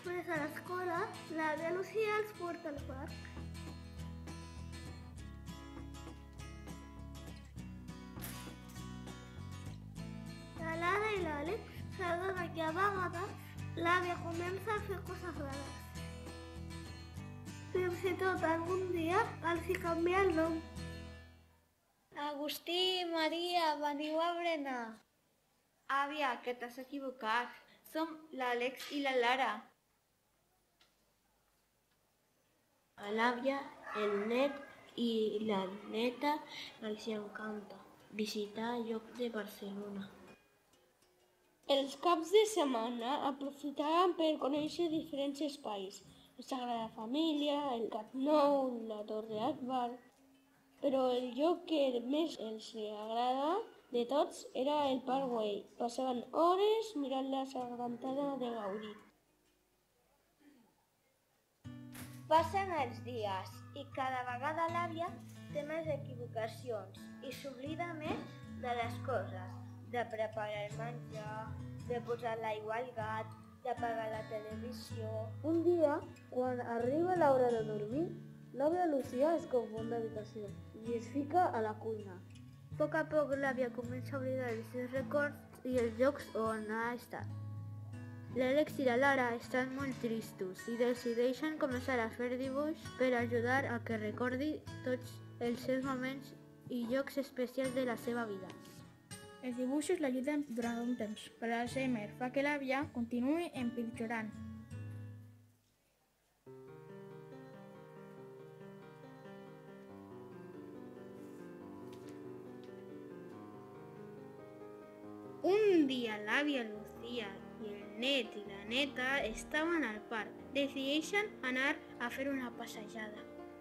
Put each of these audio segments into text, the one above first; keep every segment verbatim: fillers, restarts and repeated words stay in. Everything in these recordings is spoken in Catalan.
després a l'escola, l'àvia Lucía els porta al parc. La Lara i l'Àlex s'adonen que a vegades l'àvia comença a fer coses rares. Fins i tot algun dia els hi canvia el nom. Agustí, Maria, veniu a berenar. Àvia, que t'has equivocat. Som l'Àlex i la Lara. A l'àvia, el net i la neta els encanta visitar llocs de Barcelona. Els caps de setmana aprofitaven per conèixer diferents espais. La Sagrada Família, el Camp Nou, la Torre Akbar. Però el lloc que més els agrada de tots era el Parc Güell. Passaven hores mirant la sargantada de Gaudí. Passen els dies i cada vegada l'àvia té més equivocacions i s'oblida més de les coses, de preparar el menjar, de posar l'aigua al gat, d'apagar la televisió. Un dia, quan arriba l'hora de dormir, l'àvia Lucía es confon d'habitació i es fica a la cuina. A poc a poc l'àvia comença a oblidar els seus records i els llocs on ha estat. L'Àlex i la Lara estan molt tristos i decideixen començar a fer dibuix per ajudar a que recordi tots els seus moments i llocs especials de la seva vida. Els dibuixos l'ajuden durant un temps, però l'Alzheimer fa que l'àvia continuï empitjorant. Un dia l'àvia Lucía i el net i la neta estaven al parc. Decideixen anar a fer una passejada.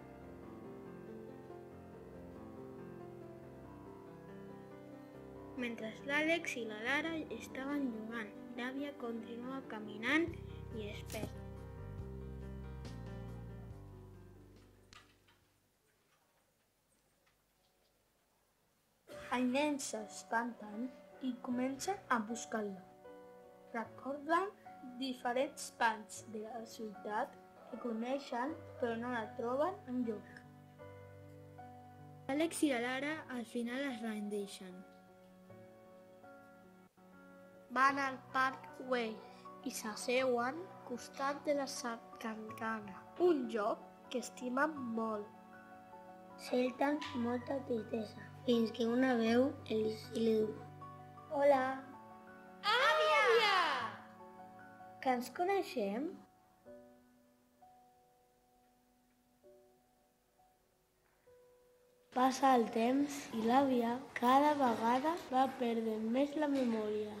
Mentre l'Àlex i la Lara estaven jugant, l'àvia continua caminant i espera. Els nens s'espanten i comencen a buscar-la. Recorden diferents parts de la ciutat que coneixen però no la troben enlloc. L'Àlex i la Lara al final es rendeixen. Van al Parc Güell i s'asseuen al costat de la sargantana, un lloc que estimen molt. Senten molta tristesa, fins que una veu els li diu: Hola. Àvia! Que ens coneixem? Passa el temps i l'àvia cada vegada va perdent més la memòria.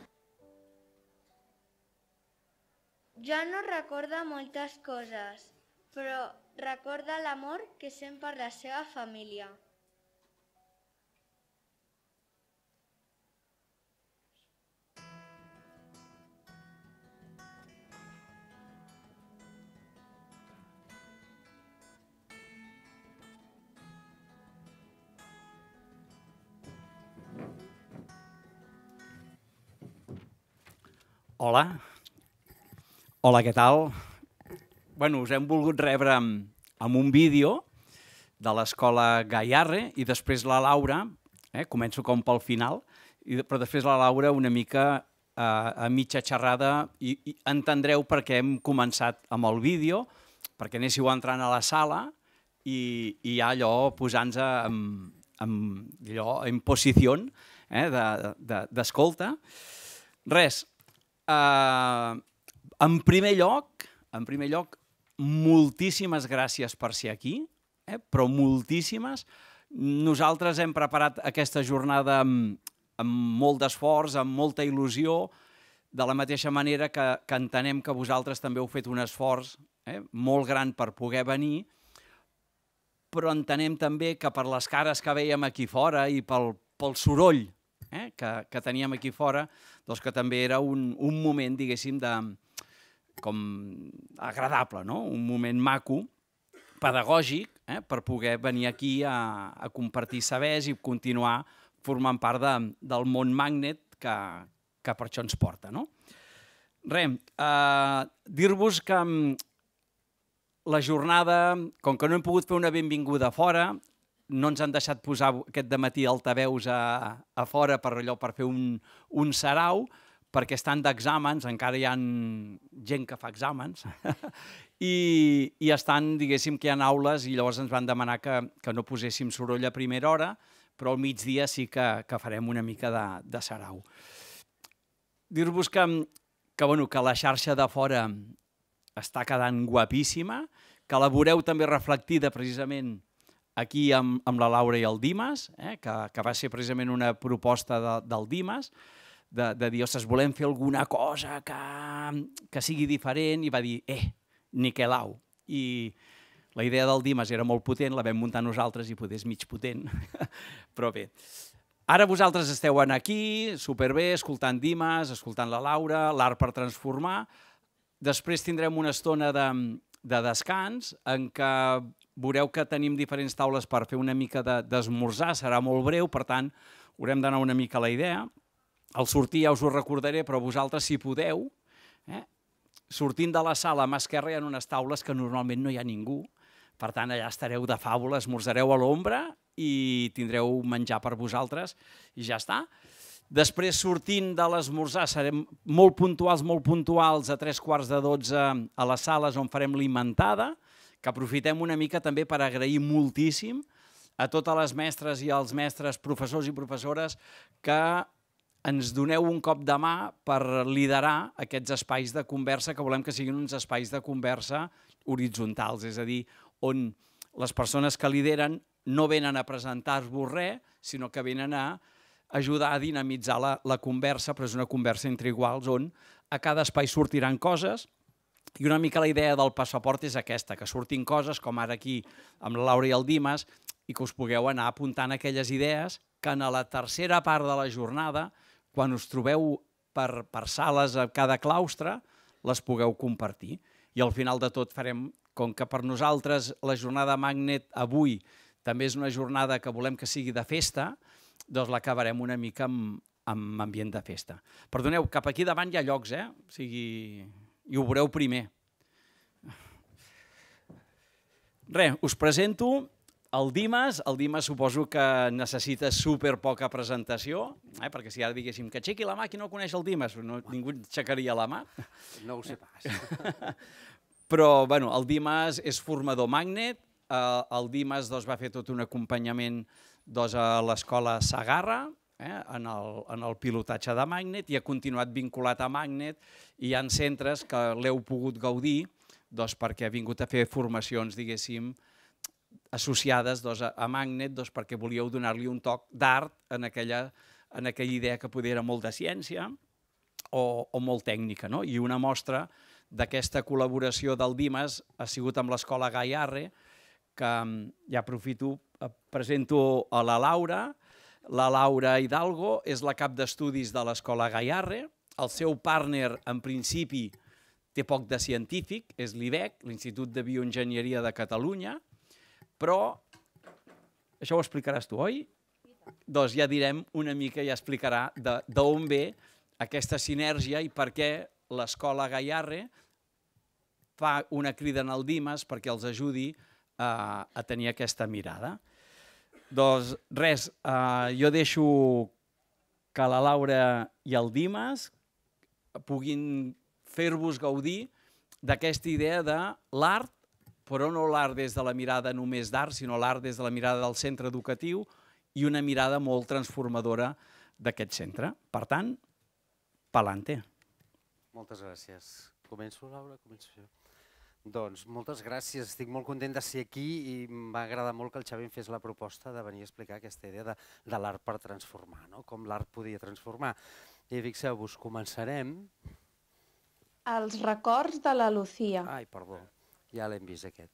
Ja no recorda moltes coses, però recorda l'amor que sent per la seva família. Hola. Hola, què tal? Bueno, us hem volgut rebre amb, amb un vídeo de l'escola Gaiarre i després la Laura, eh, començo com pel final, i, però després la Laura una mica eh, a mitja xerrada i, i entendreu per què hem començat amb el vídeo, perquè anéssiu entrant a la sala i, i ja allò posant-nos en, en, allò, en posició eh, d'escolta. De, de, Res, eh, en primer lloc, en primer lloc, moltíssimes gràcies per ser aquí, eh, però moltíssimes. Nosaltres hem preparat aquesta jornada amb, amb molt d'esforç, amb molta il·lusió, de la mateixa manera que, que entenem que vosaltres també heu fet un esforç eh, molt gran per poder venir, però entenem també que per les cares que veiem aquí fora i pel, pel soroll eh, que, que teníem aquí fora, doncs que també era un, un moment, diguéssim, de, com agradable, no? Un moment maco, pedagògic, eh, per poder venir aquí a, a compartir sabers i continuar formant part de, del món magnet que, que per això ens porta, no? res, eh, dir-vos que la jornada, com que no hem pogut fer una benvinguda a fora, no ens han deixat posar aquest dematí altaveus a, a fora per allò per fer un, un sarau, perquè estan d'exàmens, encara hi ha gent que fa exàmens, i, i estan, diguéssim, que hi ha aules, i llavors ens van demanar que, que no poséssim soroll a primera hora, però al migdia sí que, que farem una mica de, de sarau. Dir-vos que, que, bueno, que la xarxa de fora està quedant guapíssima, que la veureu també reflectida precisament aquí amb, amb la Laura i el Dimas, eh, que, que va ser precisament una proposta de, del Dimas, de, de dir, ostres, volem fer alguna cosa que, que sigui diferent, i va dir, eh, niquelau. I la idea del Dimas era molt potent, la vam muntar nosaltres i poder és mig potent, però bé. Ara vosaltres esteu aquí, superbé, escoltant Dimas, escoltant la Laura, l'Art per Transformar. Després tindrem una estona de, de descans en què veureu que tenim diferents taules per fer una mica d'esmorzar, serà molt breu, per tant, haurem d'anar una mica a la idea. Al sortir ja us ho recordaré, però vosaltres, si podeu, eh, sortint de la sala a mà esquerra hi ha unes taules que normalment no hi ha ningú, per tant, allà estareu de fàbula, esmorzareu a l'ombra i tindreu menjar per vosaltres i ja està. Després, sortint de l'esmorzar, serem molt puntuals, molt puntuals, a tres quarts de dotze a les sales on farem l'inventada, que aprofitem una mica també per agrair moltíssim a totes les mestres i als mestres, professors i professores, que ens doneu un cop de mà per liderar aquests espais de conversa, que volem que siguin uns espais de conversa horitzontals, és a dir, on les persones que lideren no venen a presentar-vos res, sinó que venen a ajudar a dinamitzar la, la conversa, però és una conversa entre iguals, on a cada espai sortiran coses, i una mica la idea del passaport és aquesta, que surtin coses, com ara aquí amb la Laura i el Dimas, i que us pugueu anar apuntant aquelles idees que en la tercera part de la jornada, quan us trobeu per, per sales a cada claustre, les pugueu compartir. I al final de tot farem, com que per nosaltres la jornada Magnet avui també és una jornada que volem que sigui de festa, doncs l'acabarem una mica amb, amb ambient de festa. Perdoneu, cap aquí davant hi ha llocs, eh? O sigui, i ho veureu primer. Res, us presento el Dimas. El Dimas suposo que necessita super poca presentació, eh? Perquè si ara diguéssim que aixequi la mà, qui no coneix el Dimas? No, ningú aixecaria la mà. No ho sé pas. Però, bueno, el Dimas és formador Magnet. Eh, el Dimas doncs, va fer tot un acompanyament doncs, a l'escola Sagarra, eh, en, el, en el pilotatge de Magnet, i ha continuat vinculat a Magnet, i hi ha centres que l'heu pogut gaudir doncs, perquè ha vingut a fer formacions, diguéssim, associades doncs, a Magnet, doncs, perquè volíeu donar-li un toc d'art en, aquella, en aquella idea que podia era molt de ciència o, o molt tècnica. No? I una mostra d'aquesta col·laboració del Dimas ha sigut amb l'escola Gaiarre, que ja aprofito, presento a la Laura. La Laura Hidalgo és la cap d'estudis de l'escola Gaiarre. El seu partner, en principi, té poc de científic, és l'I B E C, l'Institut de Bioenginyeria de Catalunya, però això ho explicaràs tu, oi? Doncs ja direm una mica, ja explicarà d'on ve aquesta sinergia i per què l'escola Gaiarre fa una crida en el Dimas perquè els ajudi a, a tenir aquesta mirada. Doncs res, eh, jo deixo que la Laura i el Dimas puguin fer-vos gaudir d'aquesta idea de l'art, però no l'art des de la mirada només d'art, sinó l'art des de la mirada del centre educatiu i una mirada molt transformadora d'aquest centre. Per tant, pa'lante. Moltes gràcies. Començo, Laura? Començo jo. Doncs moltes gràcies, estic molt content de ser aquí i m'ha agradat molt que el Xavi em fes la proposta de venir a explicar aquesta idea de, de l'art per transformar, no? Com l'art podia transformar. I fixeu-vos, començarem... Els records de la Lucía. Ai, perdó, ja l'hem vist aquest.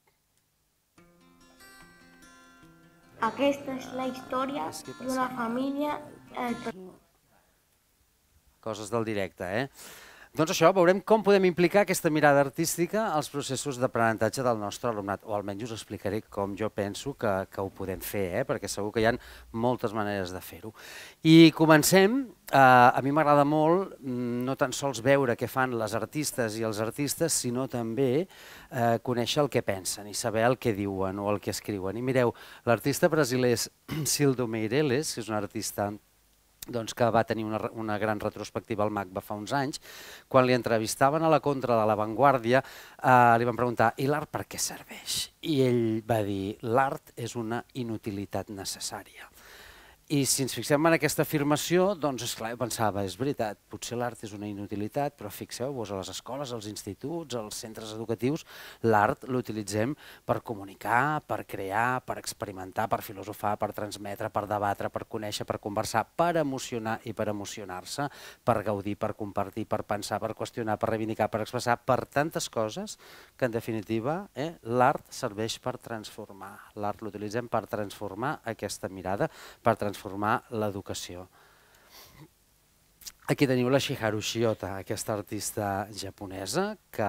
Aquesta és la història d'una família... Coses del directe, eh? Doncs això, veurem com podem implicar aquesta mirada artística als processos d'aprenentatge del nostre alumnat, o almenys us explicaré com jo penso que, que ho podem fer, eh? Perquè segur que hi ha moltes maneres de fer-ho. I comencem, eh, a mi m'agrada molt no tan sols veure què fan les artistes i els artistes, sinó també eh, conèixer el que pensen i saber el que diuen o el que escriuen. I mireu, l'artista brasiler Cildo Meireles, que és un artista doncs, que va tenir una, una gran retrospectiva al MACBA fa uns anys, quan li entrevistaven a la Contra de La Vanguardia, eh, li van preguntar, i l'art per què serveix? I ell va dir, l'art és una inutilitat necessària. I si ens fixem en aquesta afirmació, doncs esclar, jo pensava, és veritat, potser l'art és una inutilitat, però fixeu-vos, a les escoles, als instituts, als centres educatius, l'art l'utilitzem per comunicar, per crear, per experimentar, per filosofar, per transmetre, per debatre, per conèixer, per conversar, per emocionar i per emocionar-se, per gaudir, per compartir, per pensar, per qüestionar, per reivindicar, per expressar, per tantes coses que en definitiva eh, l'art serveix per transformar. L'art l'utilitzem per transformar aquesta mirada, per transformar transformar l'educació. Aquí teniu la Shiharu Shiota, aquesta artista japonesa, que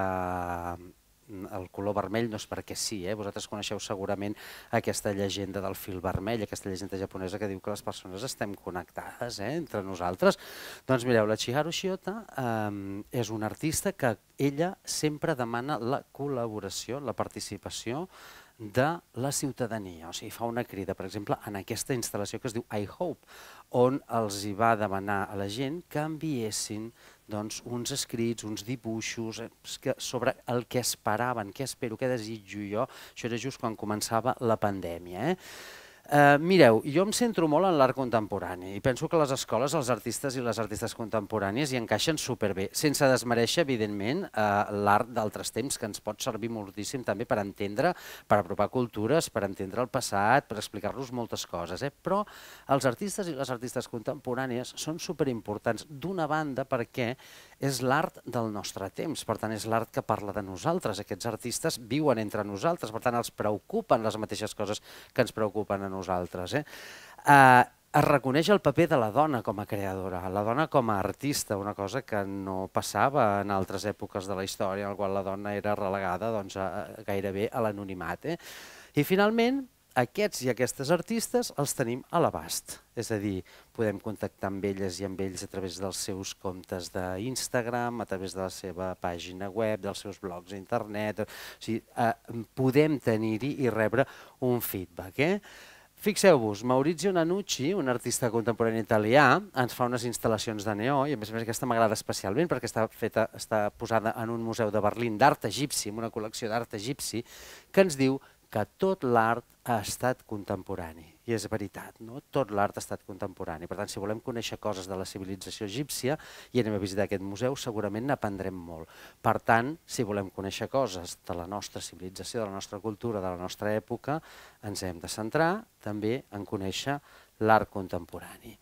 el color vermell no és perquè sí, eh? Vosaltres coneixeu segurament aquesta llegenda del fil vermell, aquesta llegenda japonesa que diu que les persones estem connectades eh? entre nosaltres. Doncs mireu, la Shiharu Shiota eh, és una artista que ella sempre demana la col·laboració, la participació de la ciutadania, o sigui, fa una crida, per exemple, en aquesta instal·lació que es diu I Hope, on els hi va demanar a la gent que enviessin doncs, uns escrits, uns dibuixos sobre el que esperaven, què espero, què desitjo jo. Això era just quan començava la pandèmia. Eh? Uh, mireu, jo em centro molt en l'art contemporani i penso que les escoles, els artistes i les artistes contemporànies hi encaixen superbé, sense desmereixer, evidentment, uh, l'art d'altres temps, que ens pot servir moltíssim també per entendre, per apropar cultures, per entendre el passat, per explicar-nos moltes coses. Eh? Però els artistes i les artistes contemporànies són superimportants, d'una banda perquè és l'art del nostre temps, per tant és l'art que parla de nosaltres, aquests artistes viuen entre nosaltres, per tant els preocupen les mateixes coses que ens preocupen a nosaltres. Eh? Uh, es reconeix el paper de la dona com a creadora, la dona com a artista, una cosa que no passava en altres èpoques de la història, en la qual la dona era relegada doncs, a, a, gairebé a l'anonimat. Eh? I finalment, aquests i aquestes artistes els tenim a l'abast, és a dir, podem contactar amb elles i amb ells a través dels seus comptes d'Instagram, a través de la seva pàgina web, dels seus blogs a internet, o sigui, eh, podem tenir-hi i rebre un feedback. Eh? Fixeu-vos, Maurizio Nanucci, un artista contemporani italià, ens fa unes instal·lacions de neó, i a més a més aquesta m'agrada especialment perquè està, feta, està posada en un museu de Berlín d'art egipci, en una col·lecció d'art egipci, que ens diu que tot l'art ha estat contemporani. I és veritat, no? Tot l'art ha estat contemporani. Per tant, si volem conèixer coses de la civilització egípcia i anem a visitar aquest museu, segurament n'aprendrem molt. Per tant, si volem conèixer coses de la nostra civilització, de la nostra cultura, de la nostra època, ens hem de centrar també en conèixer l'art contemporani.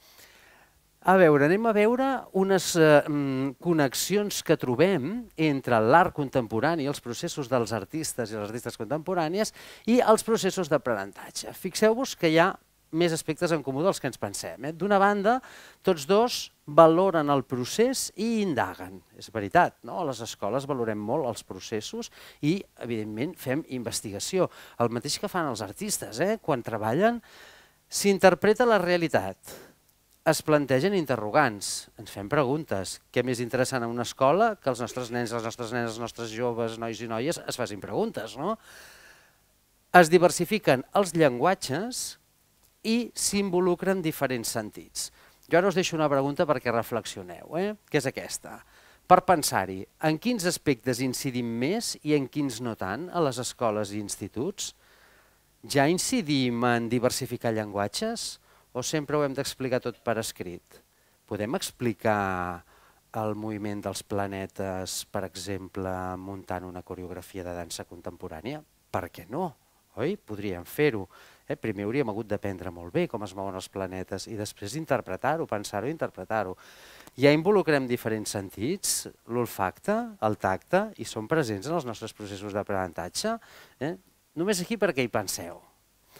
A veure, anem a veure unes eh, connexions que trobem entre l'art contemporani, els processos dels artistes i les artistes contemporànies i els processos d'aprenentatge. Fixeu-vos que hi ha més aspectes en comú dels que ens pensem. Eh? D'una banda, tots dos valoren el procés i indaguen. És veritat, no? A les escoles valorem molt els processos i, evidentment, fem investigació. El mateix que fan els artistes, eh? Quan treballen, s'interpreta la realitat. Es plantegen interrogants, ens fem preguntes. Què més interessant en una escola que els nostres nens, les nostres nenes, els nostres joves, nois i noies es facin preguntes, no? Es diversifiquen els llenguatges i s'involucren diferents sentits. Jo ara us deixo una pregunta perquè reflexioneu, eh? Que és aquesta. Per pensar-hi, en quins aspectes incidim més i en quins no tant a les escoles i instituts? Ja incidim en diversificar llenguatges? O sempre ho hem d'explicar tot per escrit? Podem explicar el moviment dels planetes, per exemple, muntant una coreografia de dansa contemporània? Per què no? Oi? Podríem fer-ho. Eh? Primer hauríem hagut d'aprendre molt bé com es mouen els planetes i després interpretar-ho, pensar-ho i interpretar-ho. Ja involucrem diferents sentits, l'olfacte, el tacte, i són presents en els nostres processos d'aprenentatge. Eh? Només aquí perquè hi penseu.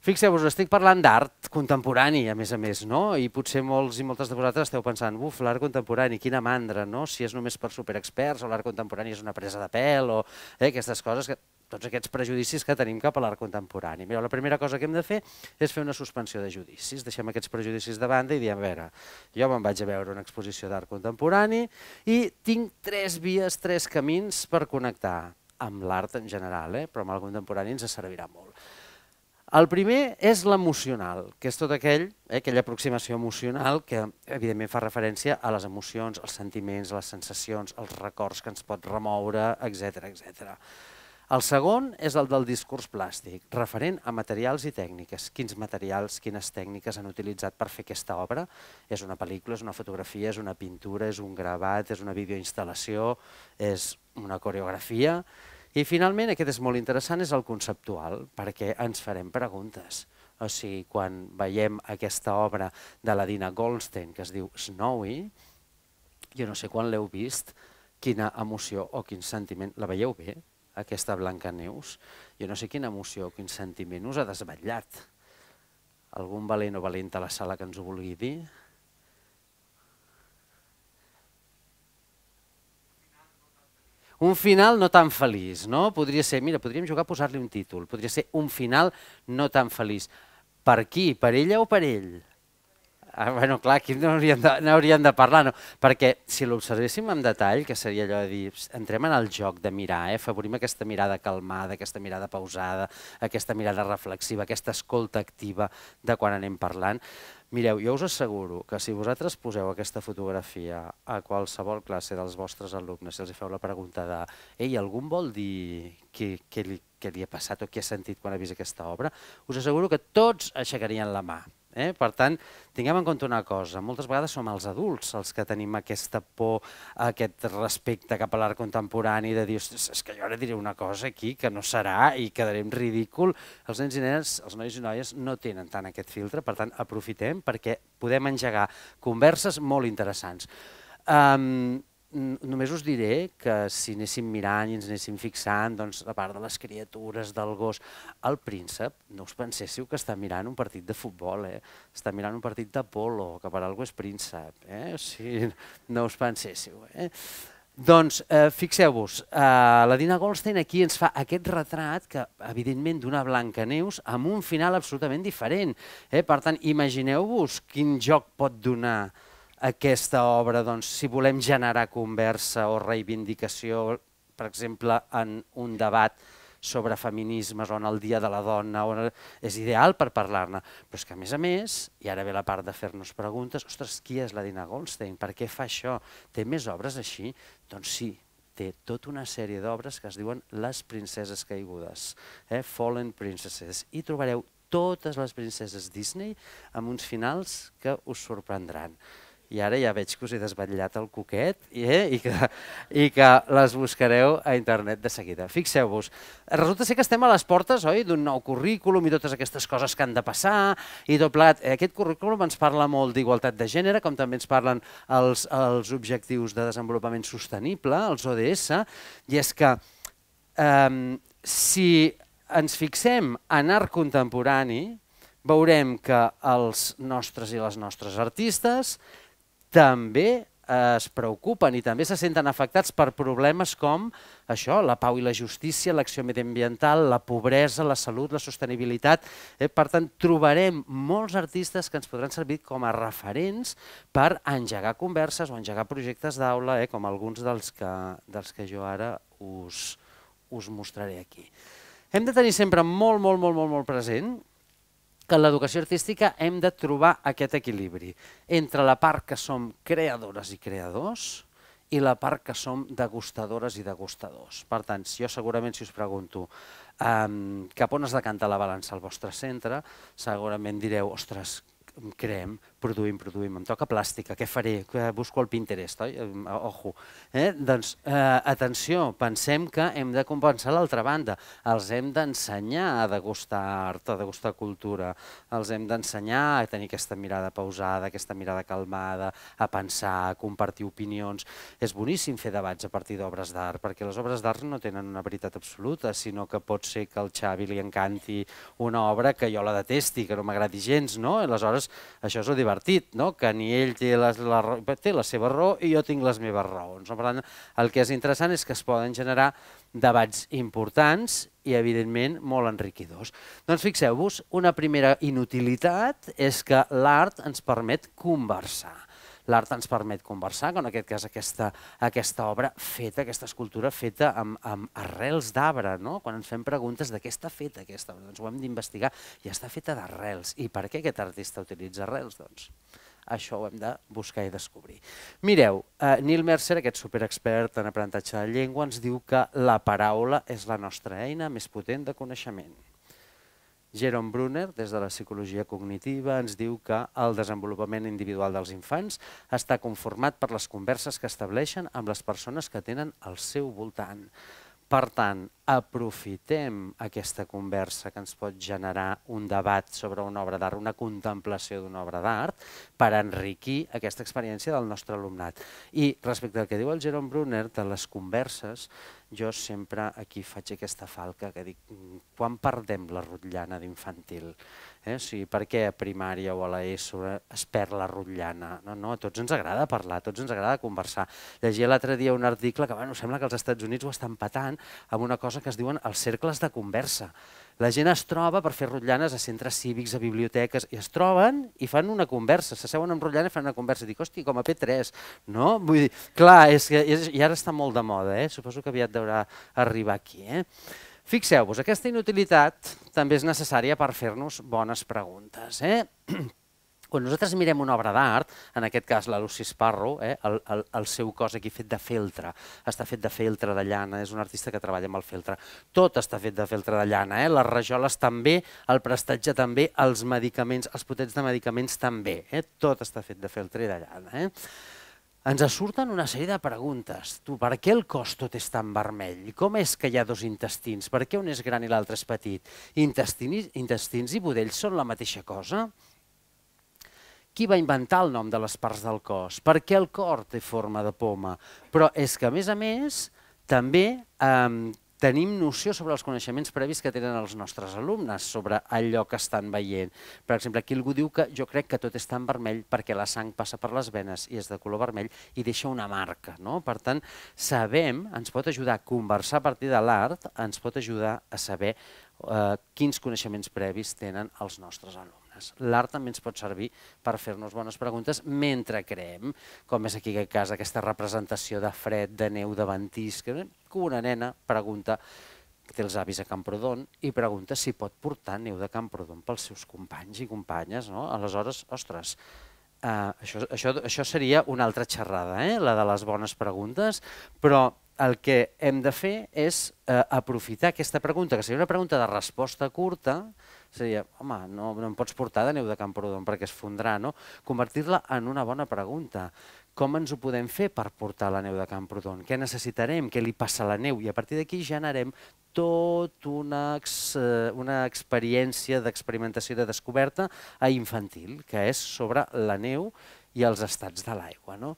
Fixeu-vos, estic parlant d'art contemporani, a més a més, no? I potser molts i moltes de vosaltres esteu pensant, buf, l'art contemporani, quina mandra, no? Si és només per superexperts o l'art contemporani és una presa de pèl o aquestes coses, tots aquests prejudicis que tenim cap a l'art contemporani. Mireu, la primera cosa que hem de fer és fer una suspensió de judicis. Deixem aquests prejudicis de banda i diem, a veure, jo me'n vaig a veure una exposició d'art contemporani i tinc tres vies, tres camins per connectar amb l'art en general, però amb el contemporani ens servirà molt. El primer és l'emocional, que és tot aquell, aquella aproximació emocional que evidentment fa referència a les emocions, als sentiments, a les sensacions, als records que ens pot remoure, etcètera, etcètera. El segon és el del discurs plàstic, referent a materials i tècniques. Quins materials, quines tècniques han utilitzat per fer aquesta obra? És una pel·lícula, és una fotografia, és una pintura, és un gravat, és una videoinstal·lació, és una coreografia. I finalment, aquest és molt interessant, és el conceptual, perquè ens farem preguntes. O sigui, quan veiem aquesta obra de la Dina Goldstein, que es diu Snowy, jo no sé quan l'heu vist, quina emoció o quin sentiment, la veieu bé, aquesta Blancaneus? Jo no sé quina emoció o quin sentiment us ha desvetllat. Algun valent o valenta a la sala que ens ho vulgui dir? Un final no tan feliç, no? Podria ser, mira, podríem jugar a posar-li un títol, podria ser un final no tan feliç. Per qui? Per ella o per ell? Ah, bueno, clar, aquí n'hauríem de parlar, no? Perquè si l'observéssim en detall, que seria allò de dir, entrem en el joc de mirar, eh? Afavorim aquesta mirada calmada, aquesta mirada pausada, aquesta mirada reflexiva, aquesta escolta activa de quan anem parlant. Mireu, jo us asseguro que si vosaltres poseu aquesta fotografia a qualsevol classe dels vostres alumnes, si els feu la pregunta de «Ei, algú vol dir què, què, li, què li ha passat o què ha sentit quan ha vist aquesta obra?», us asseguro que tots aixecarien la mà. Eh? Per tant, tinguem en compte una cosa, moltes vegades som els adults els que tenim aquesta por, aquest respecte cap a l'art contemporani de dir, és que jo ara diré una cosa aquí que no serà i quedaré en ridícul. Els nens i nenes, els nois i noies no tenen tant aquest filtre, per tant aprofitem perquè podem engegar converses molt interessants. Um, Només us diré que si anéssim mirant i ens anéssim fixant doncs, la part de les criatures, del gos, el príncep, no us penséssiu que està mirant un partit de futbol, eh? Està mirant un partit de polo, que per alguna cosa és príncep, eh? O sigui, no us penséssiu. Eh? Doncs eh, fixeu-vos, eh, la Dina Goldstein aquí ens fa aquest retrat que, evidentment, d'una Blancaneus amb un final absolutament diferent. Eh? Per tant, imagineu-vos quin joc pot donar aquesta obra, doncs, si volem generar conversa o reivindicació, per exemple, en un debat sobre feminismes o en el Dia de la Dona, és ideal per parlar-ne. Però és que, a més a més, i ara ve la part de fer-nos preguntes, ostres, qui és la Dina Goldstein? Per què fa això? Té més obres així? Doncs sí, té tota una sèrie d'obres que es diuen Les princeses caigudes, eh? Fallen Princesses, i trobareu totes les princeses Disney amb uns finals que us sorprendran. I ara ja veig que us he desvetllat el coquet eh? I, que, i que les buscareu a internet de seguida. Fixeu-vos, resulta ser que estem a les portes, oi, d'un nou currículum i totes aquestes coses que han de passar i tot plegat. Aquest currículum ens parla molt d'igualtat de gènere, com també ens parlen els, els objectius de desenvolupament sostenible, els O D S, i és que eh, si ens fixem en art contemporani, veurem que els nostres i les nostres artistes també es preocupen i també se senten afectats per problemes com això, la pau i la justícia, l'acció mediambiental, la pobresa, la salut, la sostenibilitat. Per tant, trobarem molts artistes que ens podran servir com a referents per engegar converses o engegar projectes d'aula, com alguns dels que jo ara us mostraré aquí. Hem de tenir sempre molt, molt, molt, molt present que en l'educació artística hem de trobar aquest equilibri entre la part que som creadores i creadors i la part que som degustadores i degustadors. Per tant, jo segurament si us pregunto cap on es decanta la balança al vostre centre, segurament direu, ostres, creem, produïm, produïm. Em toca plàstica, què faré? Busco el Pinterest, oi? Ojo. Eh? Doncs, eh, atenció, pensem que hem de compensar l'altra banda. Els hem d'ensenyar a degustar art, a degustar cultura. Els hem d'ensenyar a tenir aquesta mirada pausada, aquesta mirada calmada, a pensar, a compartir opinions. És boníssim fer debats a partir d'obres d'art, perquè les obres d'art no tenen una veritat absoluta, sinó que pot ser que al Xavi li encanti una obra que jo la detesti, que no m'agradi gens, no? Aleshores, això és el divertit, no? Que ni ell té la, la, té la seva raó i jo tinc les meves raons. No? Per tant, el que és interessant és que es poden generar debats importants i, evidentment, molt enriquidors. Doncs fixeu-vos, una primera inutilitat és que l'art ens permet conversar. L'art ens permet conversar, com en aquest cas aquesta, aquesta obra feta, aquesta escultura feta amb, amb arrels d'arbre, no? Quan ens fem preguntes de què està feta aquesta obra, doncs ho hem d'investigar, i està feta d'arrels. I per què aquest artista utilitza arrels? Doncs això ho hem de buscar i descobrir. Mireu, eh, Neil Mercer, aquest superexpert en aprenentatge de llengua, ens diu que la paraula és la nostra eina més potent de coneixement. Jerome Bruner, des de la psicologia cognitiva, ens diu que el desenvolupament individual dels infants està conformat per les converses que estableixen amb les persones que tenen al seu voltant. Per tant, aprofitem aquesta conversa que ens pot generar un debat sobre una obra d'art, una contemplació d'una obra d'art, per enriquir aquesta experiència del nostre alumnat. I respecte al que diu el Jerome Bruner de les converses, jo sempre aquí faig aquesta falca que dic, quan perdem la rotllana d'infantil? Eh? O sigui, per què a primària o a l'ESO es perd la rotllana? No, no, a tots ens agrada parlar, a tots ens agrada conversar. Llegia l'altre dia un article que, bueno, sembla que els Estats Units ho estan patant amb una cosa que es diuen els cercles de conversa. La gent es troba per fer rotllanes a centres cívics, a biblioteques, i es troben i fan una conversa, s'asseuen amb rotllana i fan una conversa. Dic, hosti, com a P tres, no? Vull dir, clar, és que és, i ara està molt de moda, eh? Suposo que aviat deurà arribar aquí. Eh? Fixeu-vos, aquesta inutilitat també és necessària per fer-nos bones preguntes. Eh? Quan nosaltres mirem una obra d'art, en aquest cas la Lucy Sparrow, eh, el, el, el seu cos aquí fet de feltre, està fet de feltre de llana, és un artista que treballa amb el feltre. Tot està fet de feltre de llana, eh? Les rajoles també, el prestatge també, els medicaments, els potets de medicaments també, eh? Tot està fet de feltre i de llana. Eh? Ens surten una sèrie de preguntes. Tu, per què el cos tot és tan vermell? Com és que hi ha dos intestins? Per què un és gran i l'altre és petit? Intestins, intestins i budells són la mateixa cosa? Qui va inventar el nom de les parts del cos? Per què el cor té forma de poma? Però és que, a més a més, també eh, tenim noció sobre els coneixements previs que tenen els nostres alumnes, sobre allò que estan veient. Per exemple, aquí algú diu que jo crec que tot és tan vermell perquè la sang passa per les venes i és de color vermell i deixa una marca. No? Per tant, sabem, ens pot ajudar a conversar a partir de l'art, ens pot ajudar a saber eh, quins coneixements previs tenen els nostres alumnes. L'art també ens pot servir per fer-nos bones preguntes mentre creem, com és aquí en aquest cas aquesta representació de fred, de neu, de ventís, que una nena pregunta, té els avis a Camprodon, i pregunta si pot portar neu de Camprodon pels seus companys i companyes. No? Aleshores, ostres, eh, això, això, això seria una altra xerrada, eh? La de les bones preguntes, però el que hem de fer és eh, aprofitar aquesta pregunta, que seria una pregunta de resposta curta, seria, home, no, no em pots portar de neu de Camprodon perquè es fondrà, no? Convertir-la en una bona pregunta. Com ens ho podem fer per portar la neu de Camprodon? Què necessitarem? Què li passa a la neu? I a partir d'aquí generem tota una, ex, una experiència d'experimentació i de descoberta a infantil, que és sobre la neu i els estats de l'aigua. No?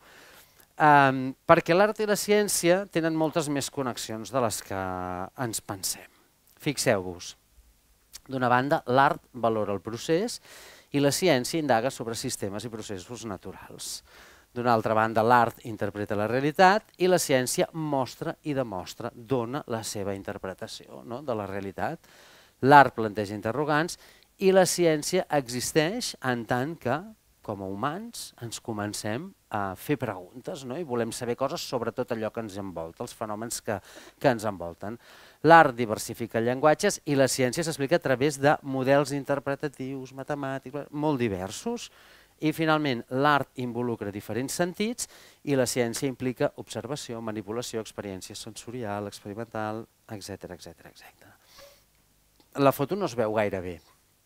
Um, perquè l'art i la ciència tenen moltes més connexions de les que ens pensem. Fixeu-vos. D'una banda, l'art valora el procés i la ciència indaga sobre sistemes i processos naturals. D'una altra banda, l'art interpreta la realitat i la ciència mostra i demostra, dona la seva interpretació, no? De la realitat. L'art planteja interrogants i la ciència existeix en tant que, com a humans, ens comencem a fer preguntes, no? I volem saber coses sobre tot allò que ens envolta, els fenòmens que, que ens envolten. L'art diversifica llenguatges i la ciència s'explica a través de models interpretatius, matemàtics, molt diversos. I finalment, l'art involucra diferents sentits i la ciència implica observació, manipulació, experiència sensorial, experimental, etcètera, etcètera, etcètera. La foto no es veu gaire bé.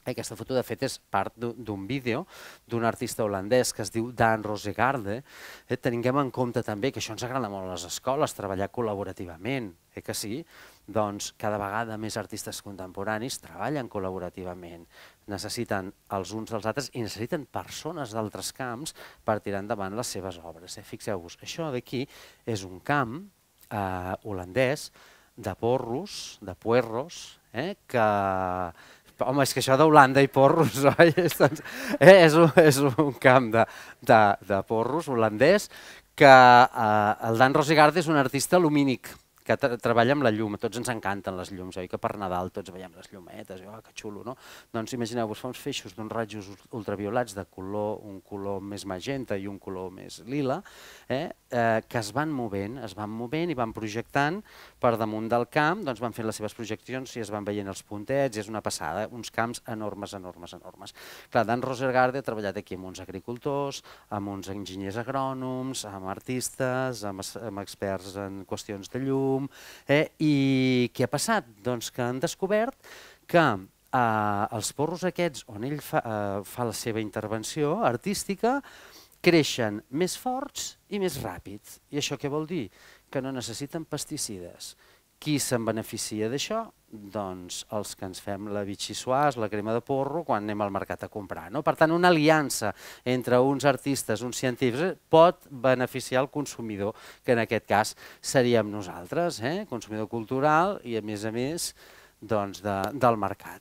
Aquesta foto, de fet, és part d'un vídeo d'un artista holandès que es diu Dan Rosegaarde. Tinguem en compte també que això ens agrada molt a les escoles, treballar col·laborativament, eh que sí? Doncs cada vegada més artistes contemporanis treballen col·laborativament, necessiten els uns dels altres i necessiten persones d'altres camps per tirar endavant les seves obres. Fixeu-vos, això d'aquí és un camp holandès de porros, de puerros, que... Home, és que això d'Holanda i porros, oi? És un camp de porros holandès que el Dan Rosegaarde és un artista lumínic que treballa amb la llum. A tots ens encanten les llums, oi? Que per Nadal tots veiem les llumetes, que xulo, no? Doncs imagineu-vos, fa uns feixos d'uns rajos ultraviolats de color, un color més magenta i un color més lila, que es van movent, es van movent i van projectant per damunt del camp, doncs van fent les seves projeccions i es van veient els puntets, i és una passada, uns camps enormes, enormes, enormes. Clar, Dan Rosegaarde ha treballat aquí amb uns agricultors, amb uns enginyers agrònoms, amb artistes, amb experts en qüestions de llum. I què ha passat? Doncs que han descobert que els porros aquests on ell fa la seva intervenció artística creixen més forts i més ràpids. I això què vol dir? Que no necessiten pesticides. Qui se'n beneficia d'això? Doncs els que ens fem la bitxissuàs, la crema de porro, quan anem al mercat a comprar. Per tant, una aliança entre uns artistes, uns científics, pot beneficiar el consumidor, que en aquest cas seríem nosaltres, consumidor cultural i, a més a més, del mercat.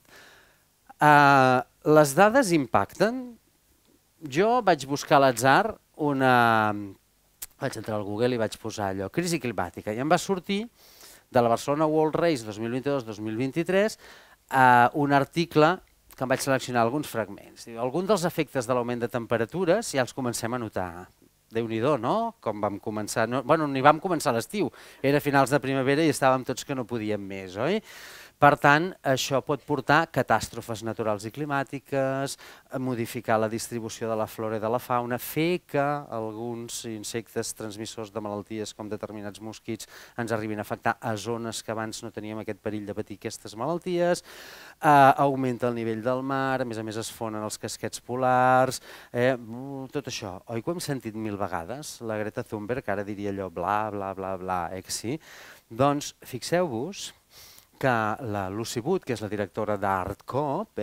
Les dades impacten. Jo vaig buscar a l'atzar una... Vaig entrar al Google i vaig posar allò, crisi climàtica, i em va sortir de la Barcelona World Race dos mil vint-i-dos dos mil vint-i-tres un article que em vaig seleccionar alguns fragments. Alguns dels efectes de l'augment de temperatures ja els comencem a notar. Déu-n'hi-do, no? Com vam començar... Bueno, ni vam començar l'estiu, era finals de primavera i estàvem tots que no podíem més, oi? Per tant, això pot portar a catàstrofes naturals i climàtiques, modificar la distribució de la flora i de la fauna, fer que alguns insectes transmissors de malalties com determinats mosquits ens arribin a afectar a zones que abans no teníem aquest perill de patir aquestes malalties, augmenta el nivell del mar, a més a més es fonen els casquets polars, tot això. Oi que ho hem sentit mil vegades? La Greta Thunberg ara diria allò bla, bla, bla, bla, eh que sí? Doncs fixeu-vos que la Lucy Wood, que és la directora d'ArtCop,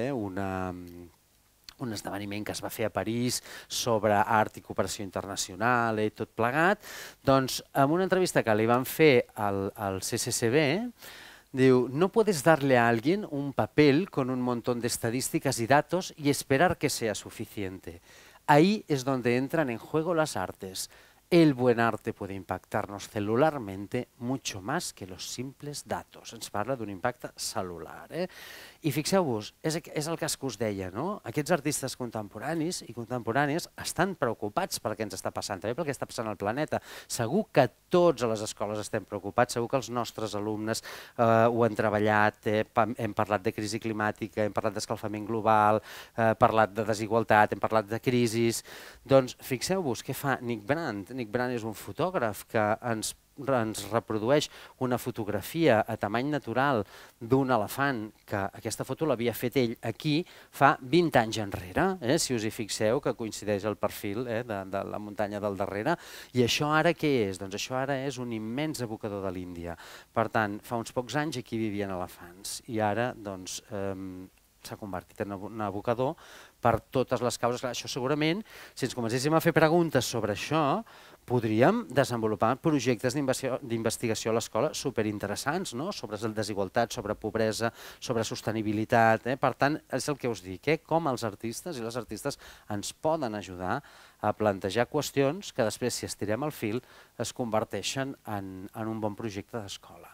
un esdeveniment que es va fer a París sobre art i cooperació internacional i tot plegat, doncs en una entrevista que li van fer al C C C B, diu, no puedes darle a alguien un papel con un montón de estadísticas y datos y esperar que sea suficiente. Ahí es donde entran en juego las artes. El buen arte puede impactarnos celularmente mucho más que los simples datos. Ens parla d'un impacte celular. I fixeu-vos, és el cas que us deia, no? Aquests artistes contemporanis i contemporànies estan preocupats per què ens està passant, també pel que està passant al planeta. Segur que tots a les escoles estem preocupats, segur que els nostres alumnes ho han treballat, hem parlat de crisi climàtica, hem parlat d'escalfament global, hem parlat de desigualtat, hem parlat de crisis. Doncs fixeu-vos què fa Nick Brandt. Nick Brandt és un fotògraf que ens ens reprodueix una fotografia a tamany natural d'un elefant, que aquesta foto l'havia fet ell aquí fa vint anys enrere, si us hi fixeu, que coincideix el perfil de la muntanya del darrere. I això ara què és? Doncs això ara és un immens abocador de l'Índia. Per tant, fa uns pocs anys aquí vivien elefants i ara doncs s'ha convertit en un abocador per totes les causes. Això segurament, si ens comencéssim a fer preguntes sobre això, podríem desenvolupar projectes d'investigació a l'escola superinteressants, sobre desigualtat, sobre pobresa, sobre sostenibilitat. Per tant, és el que us dic, com els artistes i les artistes ens poden ajudar a plantejar qüestions que després, si estirem el fil, es converteixen en un bon projecte d'escola.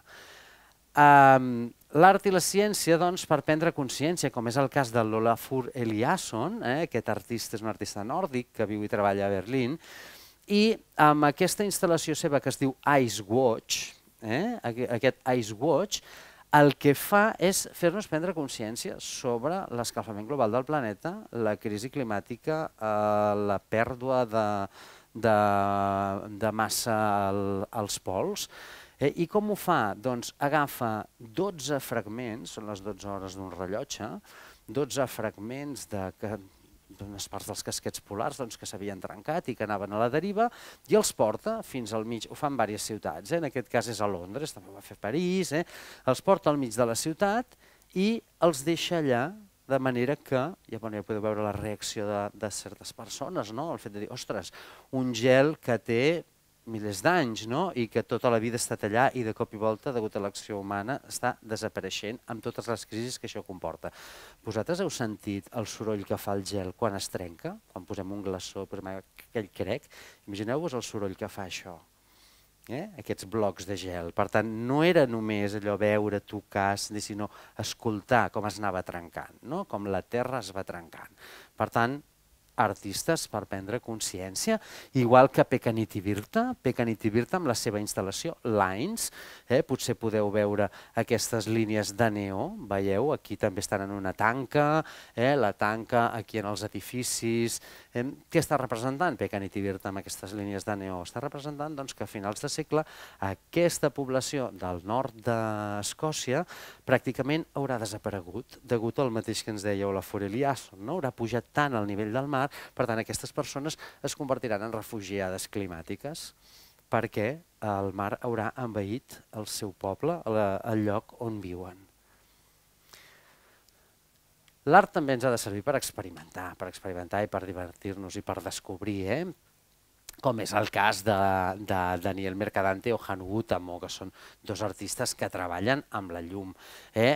L'art i la ciència, doncs, per prendre consciència, com és el cas de Olafur Eliasson, aquest artista és un artista nòrdic que viu i treballa a Berlín, i amb aquesta instal·lació seva que es diu Ice Watch, aquest Ice Watch, el que fa és fer-nos prendre consciència sobre l'escalfament global del planeta, la crisi climàtica, la pèrdua de massa als pols. I com ho fa? Doncs agafa dotze fragments, són les dotze hores d'un rellotge, dotze fragments d'unes parts dels casquets polars doncs, que s'havien trencat i que anaven a la deriva, i els porta fins al mig, ho fan diverses ciutats, eh? En aquest cas és a Londres, també ho va fer París, eh? Els porta al mig de la ciutat i els deixa allà, de manera que, ja, bueno, ja podeu veure la reacció de, de certes persones, no? El fet de dir, ostres, un gel que té milers d'anys, no? I que tota la vida ha estat allà i de cop i volta, degut a l'acció humana, està desapareixent amb totes les crisis que això comporta. Vosaltres heu sentit el soroll que fa el gel quan es trenca? Quan posem un glaçó, posem aquell crec? Imagineu-vos el soroll que fa això. Eh? Aquests blocs de gel. Per tant, no era només allò veure, tocar, sinó escoltar com es anava trencant, no? Com la terra es va trencant. Per tant, artistes per prendre consciència, igual que Pekanitivirta, Pekanitivirta amb la seva instal·lació Lines, eh? Potser podeu veure aquestes línies de neó, veieu, aquí també estan en una tanca, eh? La tanca aquí en els edificis. Eh? Què està representant Pekanitivirta amb aquestes línies de neó? Està representant doncs, que a finals de segle aquesta població del nord d'Escòcia pràcticament haurà desaparegut, degut al mateix que ens dèieu la Foreliasson, no? Haurà pujat tant el nivell del mar. Per tant, aquestes persones es convertiran en refugiades climàtiques perquè el mar haurà envaït el seu poble, el lloc on viuen. L'art també ens ha de servir per experimentar, per experimentar i per divertir-nos i per descobrir, eh? Com és el cas de, de Daniel Mercadante o Hannu Huhtamo, que són dos artistes que treballen amb la llum. Eh?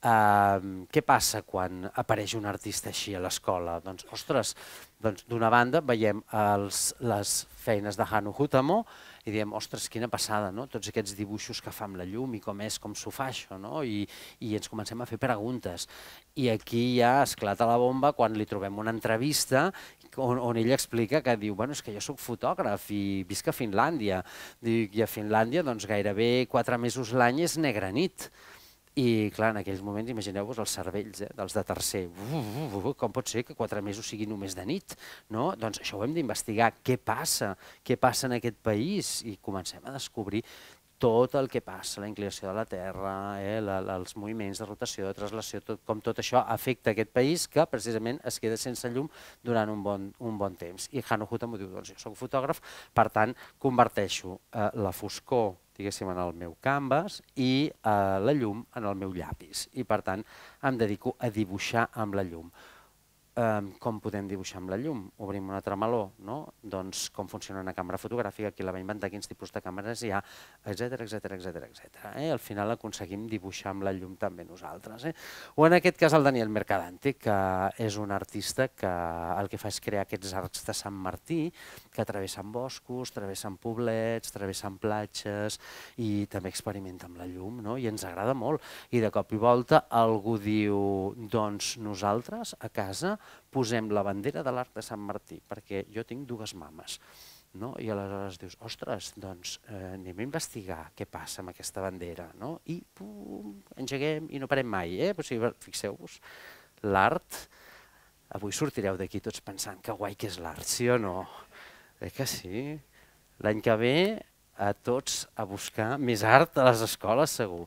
Uh, què passa quan apareix un artista així a l'escola? Doncs, ostres, doncs, d'una banda veiem els, les feines de Hannu Huhtamo i diem, ostres, quina passada, no? Tots aquests dibuixos que fa amb la llum i com és, com s'ho fa això, no? I, i ens comencem a fer preguntes. I aquí ja esclata la bomba quan li trobem una entrevista on, on ell explica que diu, bueno, és que jo soc fotògraf i visc a Finlàndia. I a Finlàndia doncs, gairebé quatre mesos l'any és negra nit. I clar, en aquells moments, imagineu-vos els cervells eh, dels de tercer. Com pot ser que quatre mesos sigui només de nit? No? Doncs això ho hem d'investigar. Què passa? Què passa en aquest país? I comencem a descobrir tot el que passa, la inclinació de la Terra, eh, la, els moviments de rotació, de translació, tot, com tot això afecta aquest país que precisament es queda sense llum durant un bon, un bon temps. I Hannu Huhtamo diu, doncs jo soc fotògraf, per tant converteixo eh, la foscor diguéssim, en el meu canvas i eh, la llum en el meu llapis. I per tant em dedico a dibuixar amb la llum. Eh, com podem dibuixar amb la llum? Obrim un altre meló, no? Doncs com funciona una càmera fotogràfica, qui la va inventar, quins tipus de càmeres hi ha, etcètera, etcètera, etcètera, etcètera. Eh? Al final aconseguim dibuixar amb la llum també nosaltres. Eh? O en aquest cas el Daniel Mercadante, que és un artista que el que fa és crear aquests arcs de Sant Martí, que travessen boscos, travessen poblets, travessen platges i també experimenta amb la llum, no? I ens agrada molt. I de cop i volta algú diu, doncs nosaltres a casa posem la bandera de l'arc de Sant Martí, perquè jo tinc dues mames. No? I aleshores dius, ostres, doncs eh, anem a investigar què passa amb aquesta bandera. No? I pum, engeguem i no parem mai. Eh? O sigui, fixeu-vos, l'art, avui sortireu d'aquí tots pensant que guai que és l'art, sí o no? Eh que sí? L'any que ve a tots a buscar més art a les escoles, segur.